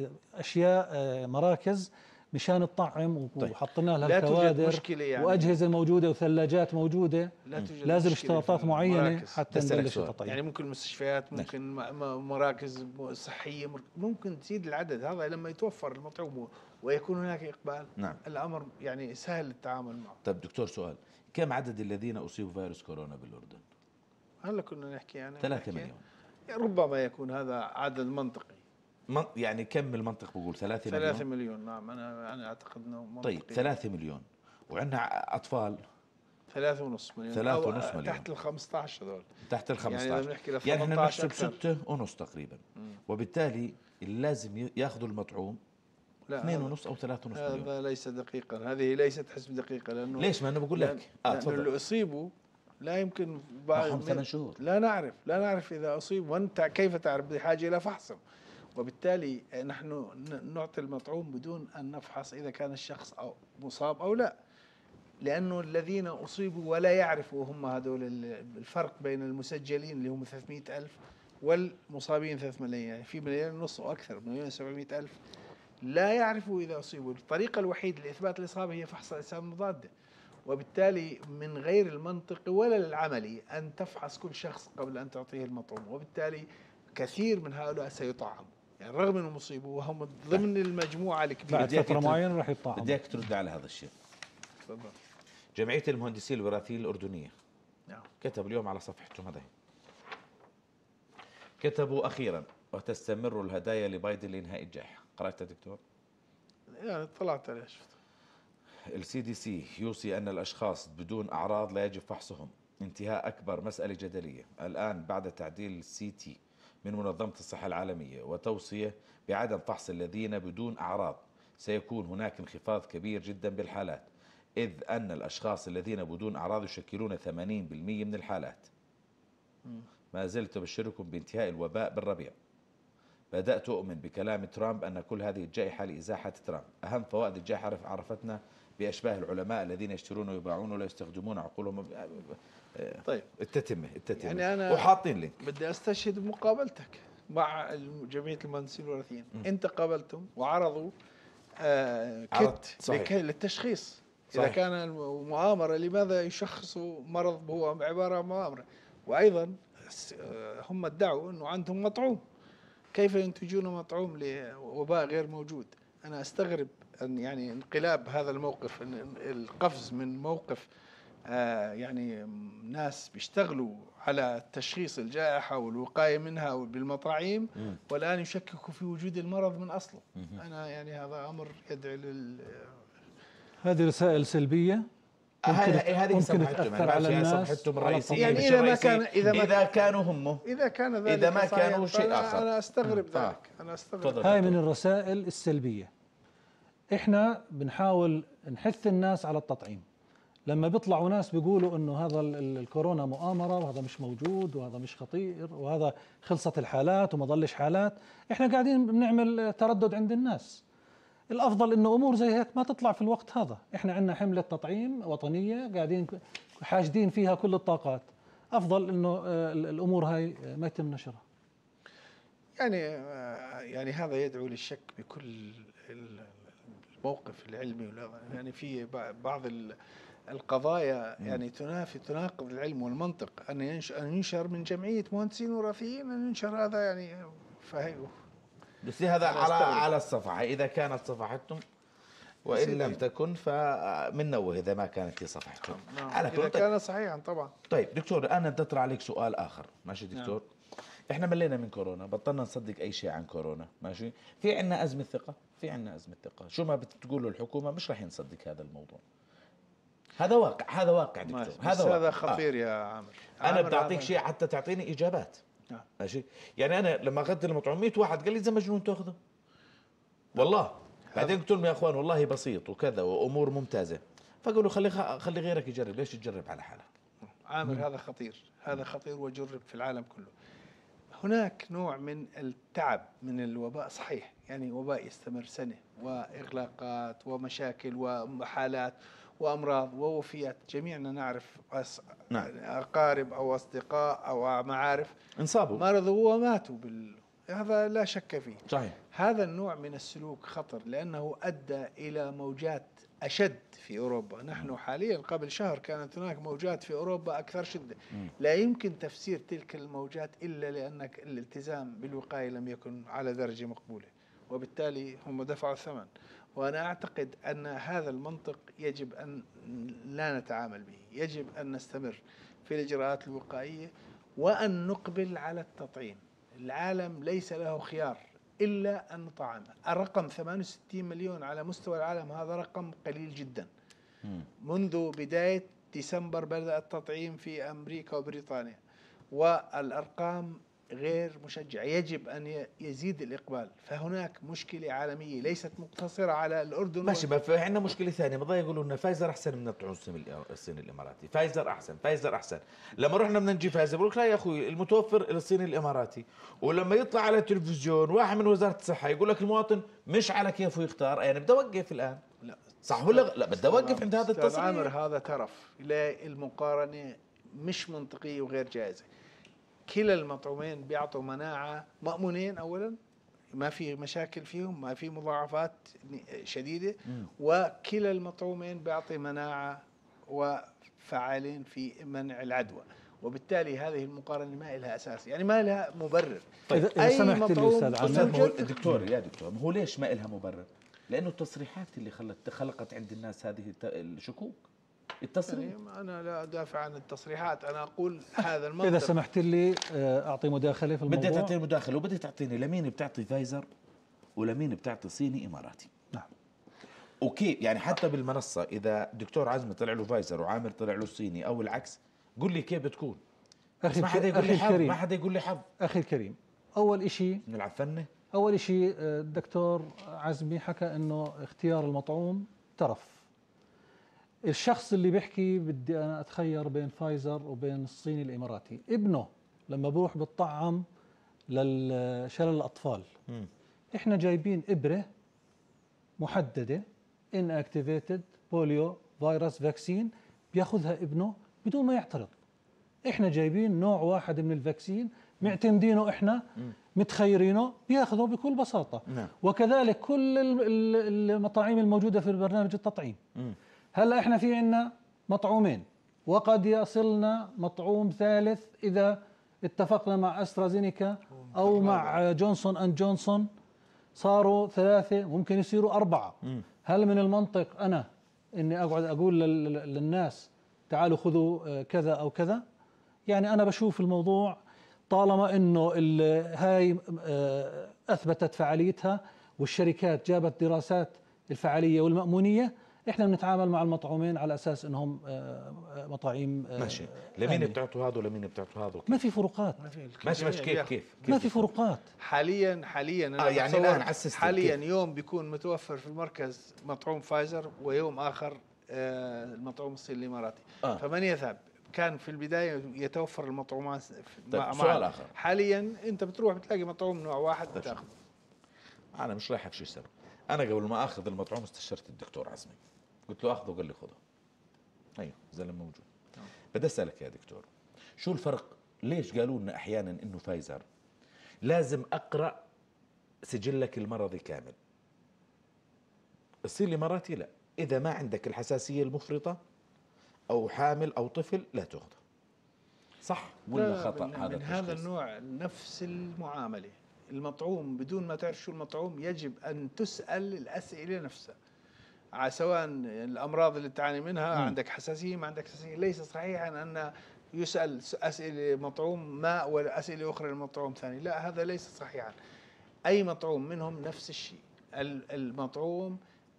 اشياء مراكز مشان الطعم طيب. وحطينا لها الكوادر يعني واجهزه موجوده وثلاجات موجوده. لا لازم اشتراطات معينه حتى نبلش التطعيم. يعني ممكن مستشفيات، ممكن مراكز صحيه، ممكن تزيد العدد هذا لما يتوفر المطعوم ويكون هناك اقبال. نعم. الامر يعني سهل التعامل معه. طيب دكتور سؤال، كم عدد الذين اصيبوا فيروس كورونا بالاردن؟ هلا كنا نحكي يعني ثلاثة مليون. ربما يكون هذا عدد منطقي. يعني كم المنطق بقول ثلاثة مليون؟ ثلاثة مليون نعم. أنا أنا أعتقد أنه منطقي. طيب ثلاثة مليون وعندنا أطفال ثلاثة ونص مليون. ثلاثة ونص مليون تحت ال خمسة عشر هذول. تحت ال خمسة عشر. يعني بنحكي ل يعني احنا نحسب ستة ونص تقريبا. مم. وبالتالي لازم ياخذوا المطعوم اثنين ونص أو ثلاثة ونص مليون. هذا ليس دقيقا، هذه ليست حسب دقيقة. لأنه ليش؟ ما أنا بقول لك آه لأنه اللي أصيبوا لا يمكن بعد ثمان شهور. لا نعرف لا نعرف إذا أصيب، وأنت كيف تعرف؟ بحاجة إلى فحصهم. وبالتالي نحن نعطي المطعوم بدون أن نفحص إذا كان الشخص أو مصاب أو لا، لأنه الذين أصيبوا ولا يعرفوا هم هذول الفرق بين المسجلين اللي هم ثلاثمئة ألف والمصابين ثلاثة ملايين، يعني في مليون ونص وأكثر، مليون وسبعمئة ألف لا يعرفوا إذا أصيبوا. الطريقة الوحيدة لإثبات الإصابة هي فحص الأجسام المضادة. وبالتالي من غير المنطقي ولا العملي أن تفحص كل شخص قبل أن تعطيه المطعوم، وبالتالي كثير من هؤلاء سيطعموا، يعني رغم أنهم مصيبوا وهم ضمن المجموعة الكبيرة. بعد فترة معينة راح يطعموا. بدي اياك ترد على هذا الشيء. تفضل. جمعية المهندسين الوراثيين الأردنية نعم. كتب اليوم على صفحتهم هذا، كتبوا أخيرا وتستمر الهدايا لبايدن لإنهاء الجائحة. قرأت دكتور؟ يعني طلعت عليه شفت. السي دي سي يوصي أن الأشخاص بدون أعراض لا يجب فحصهم. انتهاء أكبر مسألة جدلية الآن بعد تعديل السي تي من منظمة الصحة العالمية وتوصية بعدم فحص الذين بدون أعراض. سيكون هناك انخفاض كبير جدا بالحالات، إذ أن الأشخاص الذين بدون أعراض يشكلون ثمانين بالمئة من الحالات. ما زلت أبشركم بانتهاء الوباء بالربيع. بدأت أؤمن بكلام ترامب أن كل هذه الجائحة لإزاحة ترامب. أهم فوائد الجائحة عرفتنا بأشباه العلماء الذين يشترون ويباعون ولا يستخدمون عقولهم. طيب التتمة التتمة يعني أنا وحاطين لك بدي أستشهد بمقابلتك مع جمعية المهندسين الوراثيين. أنت قابلتم وعرضوا آه كت للتشخيص. صحيح. إذا كان المؤامرة لماذا يشخصوا مرض هو عبارة عن مؤامرة؟ وأيضا هم ادعوا أنه عندهم مطعوم، كيف ينتجون مطعوم لوباء غير موجود؟ أنا أستغرب أن يعني انقلاب هذا الموقف، القفز من موقف آه يعني ناس بيشتغلوا على تشخيص الجائحة والوقاية منها بالمطاعيم والآن يشككوا في وجود المرض من أصله. أنا يعني هذا أمر يدعي لل هذه رسائل سلبية هذه ممكن تأثر على الناس. الرئيسية يعني إذا ما كان إذا, ما إذا كانوا هم إذا كان ذلك إذا ما كانوا شيء آخر. أنا أستغرب ذلك. أنا أستغرب. هاي من الرسائل السلبية. إحنا بنحاول نحث الناس على التطعيم. لما بيطلعوا ناس بيقولوا إنه هذا الكورونا مؤامرة وهذا مش موجود وهذا مش خطير وهذا خلصت الحالات وما ضلش حالات، إحنا قاعدين بنعمل تردد عند الناس. الأفضل إنه أمور زي هيك ما تطلع في الوقت هذا. إحنا عندنا حملة تطعيم وطنية قاعدين حاشدين فيها كل الطاقات. أفضل إنه الأمور هاي ما يتم نشرها. يعني يعني هذا يدعو للشك بكل الموقف العلمي. يعني في بعض القضايا يعني تنافي تناقض العلم والمنطق. أن ينشر من جمعية مهندسين وراثيين أن ينشر هذا يعني فهي بس هذا على على الصفحة، إذا كانت صفحتهم، وإن لم تكن فمنوه إذا ما كانت هي صفحتهم. نعم. على إذا كان صحيحا طبعا. طيب دكتور، أنا بدي أطرح عليك سؤال آخر. ماشي دكتور؟ نعم. إحنا ملينا من كورونا، بطلنا نصدق أي شيء عن كورونا. ماشي؟ في عنا أزمة ثقة، في عنا أزمة ثقة، شو ما بتقوله الحكومة مش راح نصدق هذا الموضوع. هذا واقع، هذا واقع دكتور. هذا هذا خطير آه. يا عامر. أنا بدي أعطيك شيء حتى تعطيني إجابات. ماشي؟ يعني أنا لما أخذت المطعوم مية واحد قال لي إذا مجنون تأخذه. والله بعدين قلت لهم يا أخوان والله بسيط وكذا وأمور ممتازة، فقالوا خلي خلي غيرك يجرب. ليش تجرب على حالك؟ عامر هذا خطير، هذا خطير وجرب في العالم كله. هناك نوع من التعب من الوباء صحيح، يعني وباء يستمر سنة وإغلاقات ومشاكل وحالات وأمراض ووفيات. جميعنا نعرف نعم. أقارب أو أصدقاء أو معارف انصابوا مرضوا وماتوا بال... هذا لا شك فيه. صحيح. هذا النوع من السلوك خطر لأنه أدى إلى موجات أشد في أوروبا. نحن حاليا قبل شهر كانت هناك موجات في أوروبا أكثر شدة. لا يمكن تفسير تلك الموجات إلا لأن الالتزام بالوقاية لم يكن على درجة مقبولة، وبالتالي هم دفعوا الثمن. وأنا أعتقد أن هذا المنطق يجب أن لا نتعامل به. يجب أن نستمر في الإجراءات الوقائية وأن نقبل على التطعيم. العالم ليس له خيار إلا أن نطعم. الرقم ثمانية وستين مليون على مستوى العالم هذا رقم قليل جدا. منذ بداية ديسمبر بدأ التطعيم في أمريكا وبريطانيا، والأرقام غير مشجعة. يجب أن يزيد الإقبال. فهناك مشكلة عالمية ليست مقتصرة على الأردن. ماشي، ما في عندنا مشكلة ثانية. ما يقولوا لنا فايزر أحسن من الطعون الصيني الإماراتي. فايزر أحسن، فايزر أحسن. لما رحنا بدنا نجي فايزر بقول لك لا يا أخوي المتوفر الصيني الإماراتي. ولما يطلع على التلفزيون واحد من وزارة الصحة يقول لك المواطن مش على كيفه يختار، يعني بدي أوقف الآن. لا صح ولا لا؟ بدي أوقف عند هذا التصريح. عامر هذا ترف. لا، المقارنة مش منطقية وغير جائزة. كلا المطعومين بيعطوا مناعة مأمونين أولا، ما في مشاكل فيهم، ما في مضاعفات شديدة. م. وكلا المطعومين بيعطي مناعة وفعالين في منع العدوى. وبالتالي هذه المقارنة ما لها أساس، يعني ما لها مبرر. طيب إذا سمحت لي أستاذ عامر. دكتور يا دكتور، هو ليش ما لها مبرر؟ لأنه التصريحات اللي خلت خلقت عند الناس هذه الشكوك. التصريح يعني أنا لا أدافع عن التصريحات، أنا أقول هذا المنطق. إذا سمحت لي أعطي مداخلة في الموضوع. بدي تعطيني مداخلة وبدي تعطيني لمين بتعطي فايزر ولمين بتعطي صيني إماراتي. نعم. وكيف يعني حتى بالمنصة إذا دكتور عزمي طلع له فايزر وعامر طلع له صيني أو العكس، قل لي كيف بتكون. أخي ما حدا يقول لي حظ، الكريم. ما حدا يقول لي حظ. أخي الكريم، أول إشي نلعب فنة. أول إشي الدكتور عزمي حكى إنه اختيار المطعوم ترف. الشخص اللي بيحكي بدي أنا أتخير بين فايزر وبين الصيني الإماراتي، ابنه لما بروح بتطعم للشلل الأطفال. م. إحنا جايبين إبرة محددة inactivated بوليو فيروس فاكسين بياخذها ابنه بدون ما يعترض. احنا جايبين نوع واحد من الفاكسين معتمدينه احنا متخيرينه بياخذه بكل بساطه. نعم. وكذلك كل المطاعيم الموجوده في برنامج التطعيم. هلا احنا في عندنا مطعومين وقد يصلنا مطعوم ثالث اذا اتفقنا مع استرازينيكا او مع جونسون اند جونسون، صاروا ثلاثه ممكن يصيروا اربعه. هل من المنطق انا اني اقعد اقول للناس تعالوا خذوا كذا او كذا؟ يعني انا بشوف الموضوع طالما انه هاي اثبتت فعاليتها والشركات جابت دراسات الفعاليه والمأمونيه، احنا بنتعامل مع المطعومين على اساس انهم مطاعيم ماشي. لمين بتعطوا هذا ولمين بتعطوا هذا؟ ما في فروقات. ماشي ماشي كيف كيف ما في فروقات حاليا حاليا أنا آه يعني الان حسست حاليا كيف. يوم بيكون متوفر في المركز مطعوم فايزر ويوم اخر آه المطعوم الصيني الاماراتي. آه. فمن يذهب؟ كان في البدايه يتوفر المطعومات طيب مع سؤال مع اخر. حاليا انت بتروح بتلاقي مطعوم نوع واحد بتاخذه. انا مش رايح شيء سبب. انا قبل ما اخذ المطعوم استشرت الدكتور عزمي، قلت له اخذه قال لي خذه. ايوه زلمه موجود. بدي اسالك يا دكتور، شو الفرق؟ ليش قالوا لنا احيانا انه فايزر لازم اقرا سجلك المرضي كامل؟ الصين الاماراتي لا، اذا ما عندك الحساسيه المفرطه او حامل او طفل لا تاخذه. صح ولا خطا؟ من هذا من هذا النوع نفس المعامله. المطعوم بدون ما تعرف شو المطعوم يجب ان تسال الاسئله نفسها، سواء الامراض اللي تعاني منها، م. عندك حساسيه ما عندك حساسيه. ليس صحيحا ان يسال اسئله مطعوم ما ولا اسئله اخرى لمطعوم ثاني، لا هذا ليس صحيحا. اي مطعوم منهم نفس الشيء. المطعوم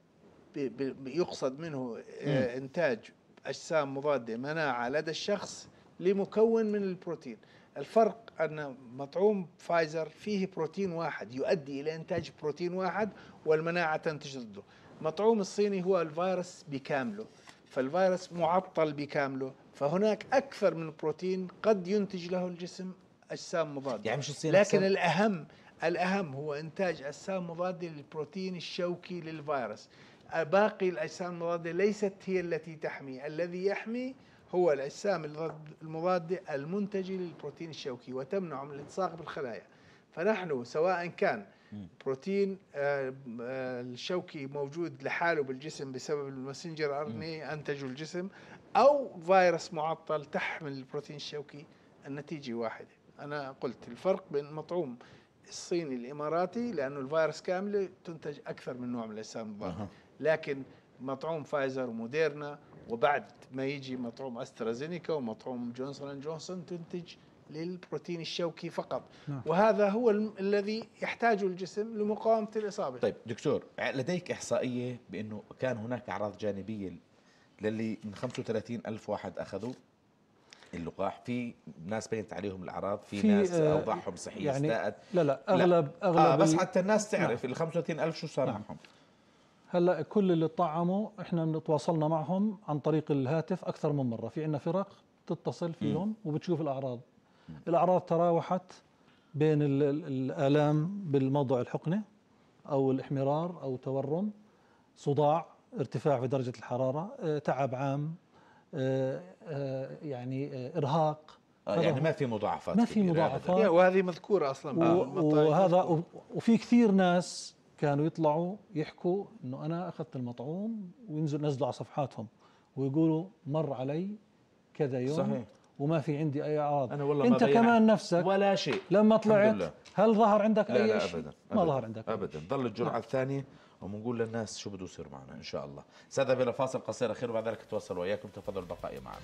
يقصد منه انتاج اجسام مضاده مناعه لدى الشخص لمكون من البروتين. الفرق أن مطعوم فايزر فيه بروتين واحد يؤدي إلى إنتاج بروتين واحد والمناعة تنتج ضده. مطعوم الصيني هو الفيروس بكامله، فالفيروس معطل بكامله، فهناك أكثر من بروتين قد ينتج له الجسم أجسام مضادة. يعني مش الصين لكن أحسن؟ الأهم الأهم هو إنتاج أجسام مضادة للبروتين الشوكي للفيروس. باقي الأجسام المضادة ليست هي التي تحمي. الذي يحمي هو الأجسام المضادة المنتجة للبروتين الشوكي وتمنع من الالتصاق بالخلايا. فنحن سواء كان بروتين الشوكي موجود لحاله بالجسم بسبب الماسنجر ار ان اي انتجه الجسم، او فيروس معطل تحمل البروتين الشوكي، النتيجة واحدة. أنا قلت الفرق بين المطعوم الصيني الإماراتي لأنه الفيروس كاملة تنتج أكثر من نوع من الأجسام المضادة، لكن مطعوم فايزر وموديرنا وبعد ما يجي مطعوم أسترازينيكا ومطعوم جونسون اند جونسون تنتج للبروتين الشوكي فقط. نعم. وهذا هو الذي يحتاجه الجسم لمقاومة الإصابة. طيب دكتور، لديك إحصائية بأنه كان هناك أعراض جانبية للي من خمسة وثلاثين ألف واحد أخذوا اللقاح؟ في ناس بينت عليهم الأعراض، في, في ناس آه أوضاعهم صحية يعني ازدادت؟ لا لا أغلب لا. أغلب آه بس حتى الناس تعرف. نعم. ال خمسة وثلاثين ألف شو صار نعم. معهم؟ هلا كل اللي طعموا احنا تواصلنا معهم عن طريق الهاتف اكثر من مره، في عندنا فرق تتصل فيهم م. وبتشوف الاعراض. م. الاعراض تراوحت بين ال ال الالام بالموضع الحقنه او الاحمرار او تورم، صداع، ارتفاع في درجه الحراره، اه تعب عام، اه اه يعني اه ارهاق. آه يعني ما في مضاعفات، ما في مضاعفات، وهذه مذكوره اصلا. وهذا وفي كثير ناس كانوا يطلعوا يحكوا انه انا اخذت المطعوم وينزل نزلوا على صفحاتهم ويقولوا مر علي كذا يوم صحيح. وما في عندي اي اعراض. أنا والله انت ما كمان نفسك ولا شيء لما طلعت هل ظهر عندك لا اي لا شيء؟ أبداً ما أبداً ظهر عندك ابدا. ضل الجرعه نعم. الثانيه وبنقول للناس شو بده يصير معنا ان شاء الله. ساذهب الى فاصل قصير اخير وبعد ذلك اتواصل وياكم. تفضلوا البقاء معنا.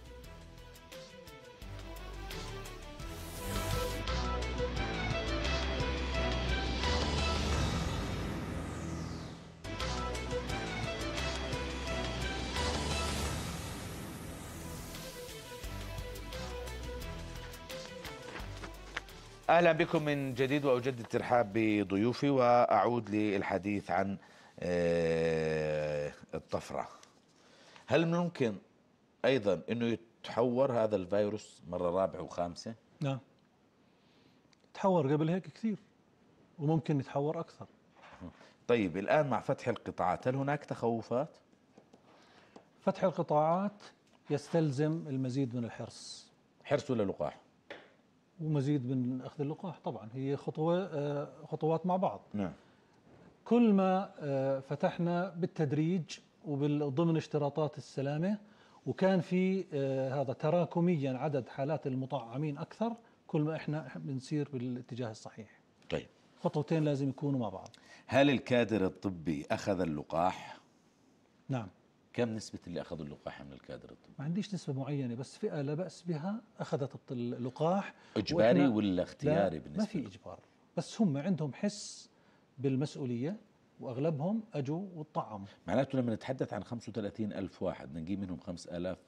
أهلا بكم من جديد، وأجدد الترحاب بضيوفي وأعود للحديث عن الطفرة. هل ممكن أيضا أنه يتحور هذا الفيروس مرة رابعة وخامسة؟ نعم، تحور قبل هيك كثير وممكن يتحور أكثر. طيب الآن مع فتح القطاعات هل هناك تخوفات؟ فتح القطاعات يستلزم المزيد من الحرص. حرص ولا لقاح؟ ومزيد من أخذ اللقاح طبعا، هي خطوة خطوات مع بعض. نعم. كل ما فتحنا بالتدريج وضمن اشتراطات السلامة، وكان في هذا تراكميا عدد حالات المطعمين أكثر، كل ما إحنا بنسير بالاتجاه الصحيح. طيب، خطوتين لازم يكونوا مع بعض. هل الكادر الطبي أخذ اللقاح؟ نعم. كم نسبة اللي أخذوا اللقاح من الكادر الطبي؟ ما عنديش نسبة معينة، بس فئة لا بأس بها أخذت اللقاح. إجباري ولا اختياري بالنسبة؟ ما في إجبار، بس هم عندهم حس بالمسؤولية وأغلبهم أجوا وطعموا. معناته لما نتحدث عن خمسة وثلاثين ألف واحد نجيب منهم خمسة آلاف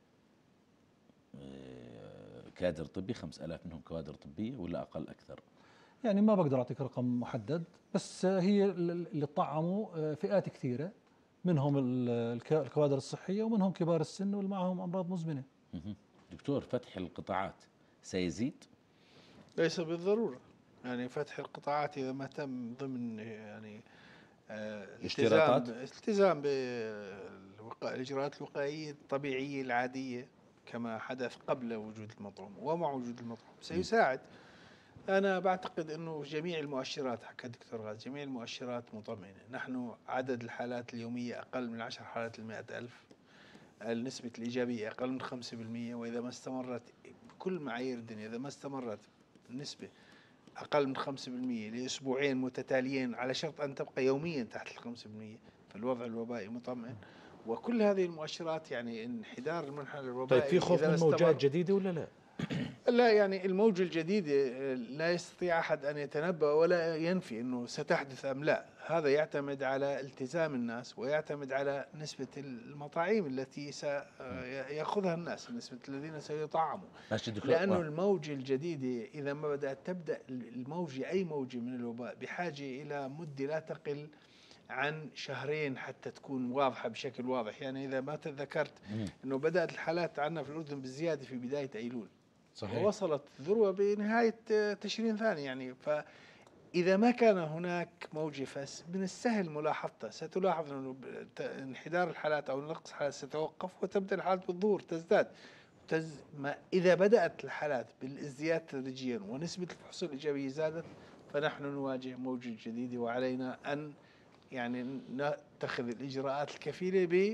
كادر طبي، خمسة آلاف منهم كوادر طبية ولا أقل أكثر؟ يعني ما بقدر أعطيك رقم محدد، بس هي اللي طعموا فئات كثيرة، منهم الكوادر الصحية ومنهم كبار السن واللي معهم أمراض مزمنة. دكتور، فتح القطاعات سيزيد؟ ليس بالضرورة، يعني فتح القطاعات إذا ما تم ضمن يعني اشتراطات التزام بالإجراءات الوقائية الطبيعية العادية كما حدث قبل وجود المطعوم ومع وجود المطعوم سيساعد. أنا بعتقد أنه جميع المؤشرات، حكى الدكتور غاز، جميع المؤشرات مطمئنة. نحن عدد الحالات اليومية أقل من عشر حالات المئة ألف، النسبة الإيجابية أقل من خمسة بالمئة، وإذا ما استمرت بكل معايير الدنيا، إذا ما استمرت النسبة أقل من خمسة بالمئة لأسبوعين متتاليين على شرط أن تبقى يوميا تحت الخمسة بالمئة، فالوضع الوبائي مطمئن. وكل هذه المؤشرات يعني انحدار المنحنى الوبائي. طيب، في خوف من موجات جديدة ولا لا؟ لا، يعني الموجة الجديدة لا يستطيع أحد أن يتنبأ ولا ينفي أنه ستحدث أم لا. هذا يعتمد على التزام الناس ويعتمد على نسبة المطاعيم التي سيأخذها الناس، نسبة الذين سيطعموا. لأنه الموجة الجديدة إذا ما بدأت تبدأ الموجة، أي موجة من الوباء، بحاجة إلى مدة لا تقل عن شهرين حتى تكون واضحة بشكل واضح. يعني إذا ما تذكرت أنه بدأت الحالات عندنا في الأردن بالزيادة في بداية أيلول، صحيح، ووصلت ذروة بنهاية تشرين ثاني. يعني فإذا ما كان هناك موجة من السهل ملاحظتها، ستلاحظ أنه انحدار الحالات أو نقص الحالات ستوقف وتبدأ الحالات بالظهور تزداد. تز... ما إذا بدأت الحالات بالازدياد تدريجيا ونسبة الفحوص الإيجابية زادت، فنحن نواجه موجة جديدة، وعلينا أن يعني نتخذ الإجراءات الكفيلة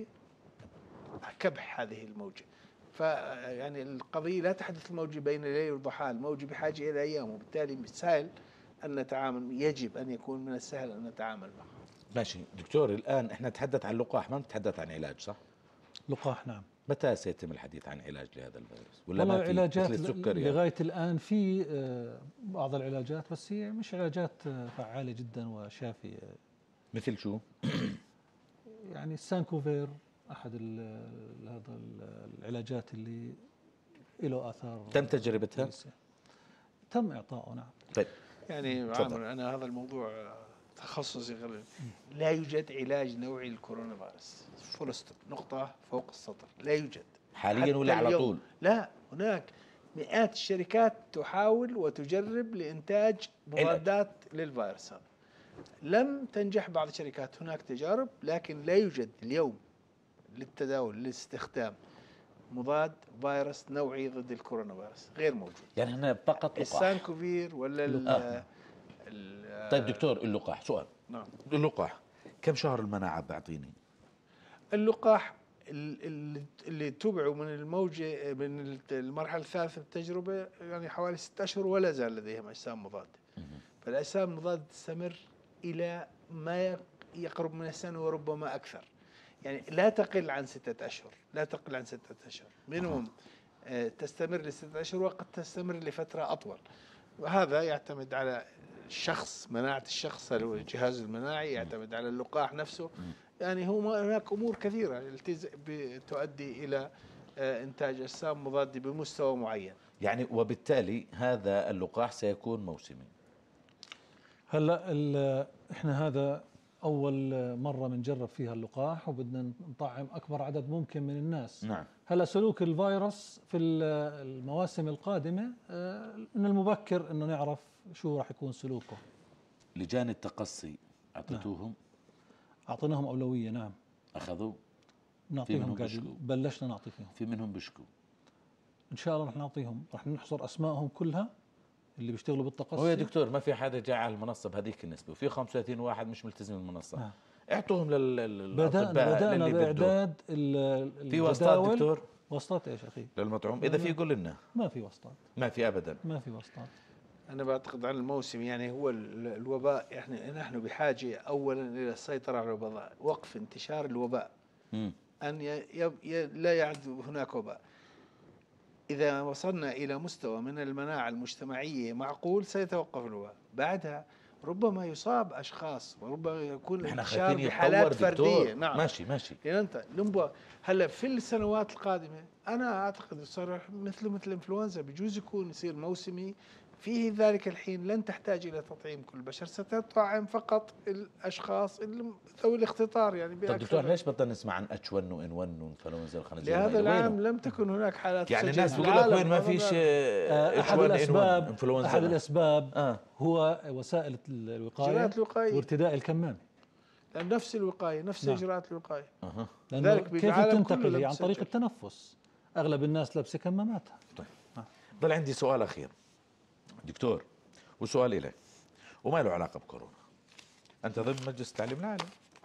بكبح هذه الموجة. فيعني القضية لا تحدث الموجة بين الليل والضحى، الموجة بحاجة إلى أيام، وبالتالي سهل أن نتعامل، يجب أن يكون من السهل أن نتعامل معه. ماشي دكتور، الآن احنا نتحدث عن لقاح، ما نتحدث عن علاج، صح؟ لقاح، نعم. متى سيتم الحديث عن علاج لهذا الفيروس؟ ولا والله ما في علاجات السكر لغاية يعني. الآن في بعض العلاجات، بس هي مش علاجات فعالة جدا وشافية. مثل شو؟ يعني السانكوفير أحد هذا العلاجات اللي له آثار. تم تجربتها؟ كويسة. تم إعطائه، نعم. طيب، يعني عامر أنا هذا الموضوع تخصصي غالبا. لا يوجد علاج نوعي للكورونا فيروس، فول ستوب، نقطة فوق السطر، لا يوجد حاليا ولا على طول؟ لا، هناك مئات الشركات تحاول وتجرب لإنتاج مضادات للفيروس هذا. لم تنجح بعض الشركات، هناك تجارب، لكن لا يوجد اليوم للتداول للاستخدام مضاد فيروس نوعي ضد الكورونا فيروس، غير موجود. يعني هنا فقط لقاح السانكوفير ولا آه. ال طيب دكتور، اللقاح، سؤال. نعم. اللقاح كم شهر المناعة بعطيني؟ اللقاح اللي تبعوا من الموجة من المرحلة الثالثة من التجربة يعني حوالي ستة أشهر، ولا زال لديهم أجسام مضادة. فالأجسام المضادة تستمر إلى ما يقرب من السنة وربما أكثر، يعني لا تقل عن ستة أشهر، لا تقل عن ستة أشهر منهم. آه تستمر لستة أشهر، وقد تستمر لفترة أطول، وهذا يعتمد على الشخص، مناعة الشخص، الجهاز المناعي، يعتمد على اللقاح نفسه. يعني هو هناك أمور كثيرة تؤدي إلى آه إنتاج أجسام مضادة بمستوى معين. يعني وبالتالي هذا اللقاح سيكون موسمي. هلا احنا هذا أول مرة بنجرب فيها اللقاح، وبدنا نطعم أكبر عدد ممكن من الناس. نعم. هلا سلوك الفيروس في المواسم القادمة من المبكر إنه نعرف شو راح يكون سلوكه. لجان التقصي أعطيتوهم؟ نعم. أعطيناهم أولوية، نعم. أخذوا؟ نعطيهم قاعدين، بلشنا نعطي فيهم. في منهم بيشكوا. ان شاء الله رح نعطيهم، رح نحصر اسمائهم كلها اللي بيشتغلوا بالتقصي. هو يا دكتور ما في حدا جاي على المنصه بهذيك النسبه، وفي خمسة وثلاثين واحد مش ملتزم بالمنصه. آه. اعطوهم لل بدأنا بدأنا بإعداد في واسطات دكتور. واسطات ايش اخي؟ للمطعوم اذا في قول لنا. ما في واسطات. ما في ابدا. ما في واسطات. انا بعتقد عن الموسم يعني هو الوباء، احنا نحن بحاجه اولا الى السيطره على الوباء، وقف انتشار الوباء. م. ان ي ي لا يعد هناك وباء. اذا وصلنا الى مستوى من المناعه المجتمعيه معقول سيتوقف الوباء، بعدها ربما يصاب اشخاص وربما يكون انتشار بحالات فرديه. نعم ماشي ماشي. يعني انت لمبا هلا في السنوات القادمه انا اعتقد صار مثل مثل الانفلونزا، بجوز يكون يصير موسمي، فيه ذلك الحين لن تحتاج الى تطعيم كل البشر، ستطعم فقط الاشخاص اللي ذوي الاختطار يعني. طيب دكتور ليش بطل نسمع عن اتش واحد وان واحد وانفلونزا الخنازير؟ لهذا العام لم تكن هناك حالات يعني الناس بيقول لك وين ما فيش احد الاسباب احد الاسباب آه. هو وسائل الوقايه وارتداء الكمام. لأن نفس الوقايه نفس نعم. اجراءات الوقايه. أه. لذلك كيف تنتقل هي عن طريق التنفس، اغلب الناس لابسه كماماتها. طيب آه. ضل عندي سؤال اخير دكتور، وسؤال إليك وما له علاقة بكورونا. أنت ضمن مجلس التعليم العالي.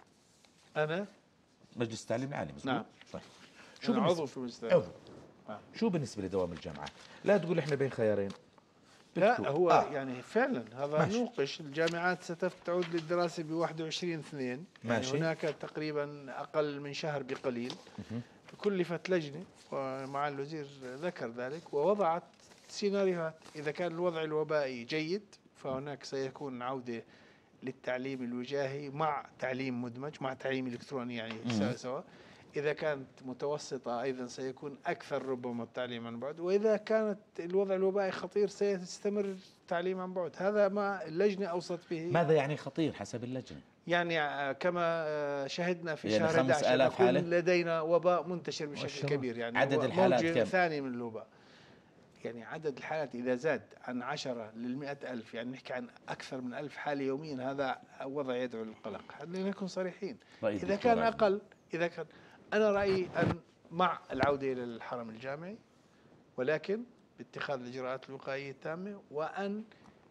أنا؟ مجلس التعليم العالي مزبوط؟ نعم. طيب. شو أنا عضو في مجلس التعليم. عضو. آه. شو بالنسبة لدوام الجامعات؟ لا تقول إحنا بين خيارين. لا هو آه. يعني فعلا هذا ماشي. نوقش الجامعات ستعود للدراسة ب واحد وعشرين اثنين، يعني هناك تقريبا أقل من شهر بقليل. كلفت لجنة ومع الوزير ذكر ذلك ووضعت سيناريوهات. إذا كان الوضع الوبائي جيد فهناك سيكون عودة للتعليم الوجاهي مع تعليم مدمج مع تعليم إلكتروني يعني سوا سوا. إذا كانت متوسطة أيضا سيكون أكثر ربما التعليم عن بعد، وإذا كانت الوضع الوبائي خطير سيستمر التعليم عن بعد. هذا ما اللجنة أوصت به. ماذا يعني خطير حسب اللجنة؟ يعني كما شهدنا في يعني شهر أحد عشر يكون لدينا وباء منتشر بشكل كبير، يعني عدد الحالات موجة ثاني من الوباء. يعني عدد الحالات إذا زاد عن عشرة للمئة ألف، يعني نحكي عن أكثر من ألف حالة يوميا، هذا وضع يدعو للقلق. خلينا نكون صريحين. إذا كان أقل، إذا كان أنا رأيي أن مع العودة إلى الحرم الجامعي، ولكن باتخاذ الإجراءات الوقائية التامة، وأن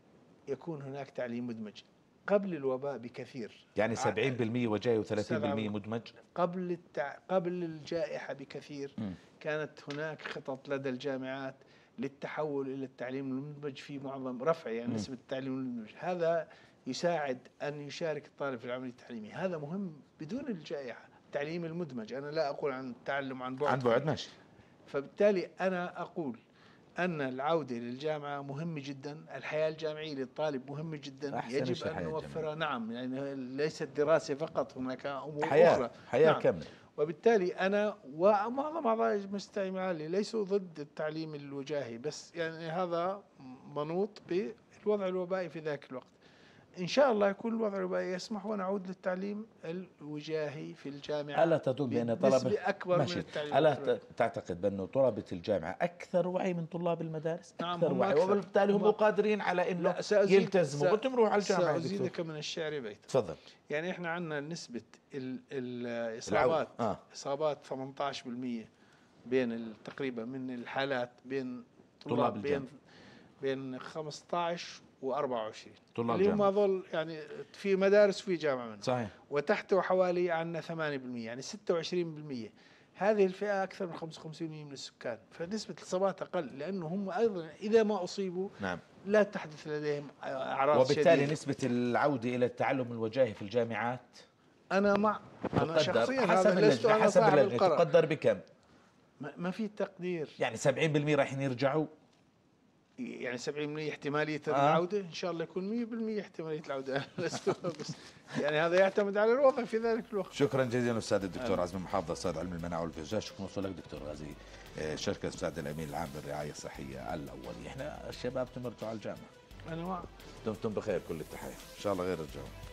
يكون هناك تعليم مدمج قبل الوباء بكثير. يعني سبعين بالمئة وجاي وثلاثين بالمئة مدمج قبل التع... قبل الجائحة بكثير. م. كانت هناك خطط لدى الجامعات للتحول إلى التعليم المدمج في معظم رفع يعني نسبة التعليم المدمج. هذا يساعد أن يشارك الطالب في العملية التعليمية. هذا مهم بدون الجائحة. التعليم المدمج، أنا لا أقول عن التعلم عن بعد عن بعد ماشي. فبالتالي أنا أقول أن العودة للجامعة مهمة جدا. الحياة الجامعية للطالب مهمة جدا، يجب أن نوفرها. نعم يعني ليست دراسة فقط، هناك أمور حياة. أخرى حياة نعم. كاملة. وبالتالي أنا ومعظم أعضاء مجلس التعليم العالي ليسوا ضد التعليم الوجاهي، بس يعني هذا منوط بالوضع الوبائي في ذاك الوقت. إن شاء الله يكون الوضع الوبائي يسمح ونعود للتعليم الوجاهي في الجامعة. ألا تظن بأن طلبة أكبر ماشي. من التعليم ألا تعتقد بأن طلبة الجامعة أكثر وعي من طلاب المدارس؟ نعم أكثر وعي، وبالتالي هم قادرين على أنه يلتزموا وتمروا على الجامعة. سأزيدك من الشعر بيت. تفضل. يعني إحنا عندنا نسبة الإصابات آه. إصابات ثمانية عشر بالمئة بين تقريبا من الحالات بين طلاب الجامعة، بين خمسة عشر وأربعة وعشرين طلاب اللي هم هذول يعني في مدارس وفي جامعة منهم. صحيح. وتحته حوالي عندنا ثمانية بالمئة، يعني ستة وعشرين بالمئة. هذه الفئة أكثر من خمسة وخمسين بالمئة من السكان، فنسبة الإصابات أقل لأنه هم أيضا إذا ما أصيبوا نعم. لا تحدث لديهم أعراض وبالتالي شديدة. نسبة العودة إلى التعلم الوجاهي في الجامعات أنا مع أنا شخصيا حسب اللجنة حسب اللجنة تقدر بكم؟ ما في تقدير. يعني سبعين بالمئة رايحين يرجعوا، يعني سبعين بالمئة احتمالية آه. العودة، إن شاء الله يكون مئة بالمئة احتمالية العودة. بس يعني هذا يعتمد على الوضع في ذلك الوقت. شكرا جزيلا أستاذ الدكتور عزمي محافظ أستاذ علم المناعة والفيروسات. شكرا لك دكتور غازي، شركة أستاذ الأمين العام للرعاية الصحية الأولية. إحنا الشباب تمرتوا على الجامعة. أنا معك. دمتم بخير، كل التحية، إن شاء الله غير الجو.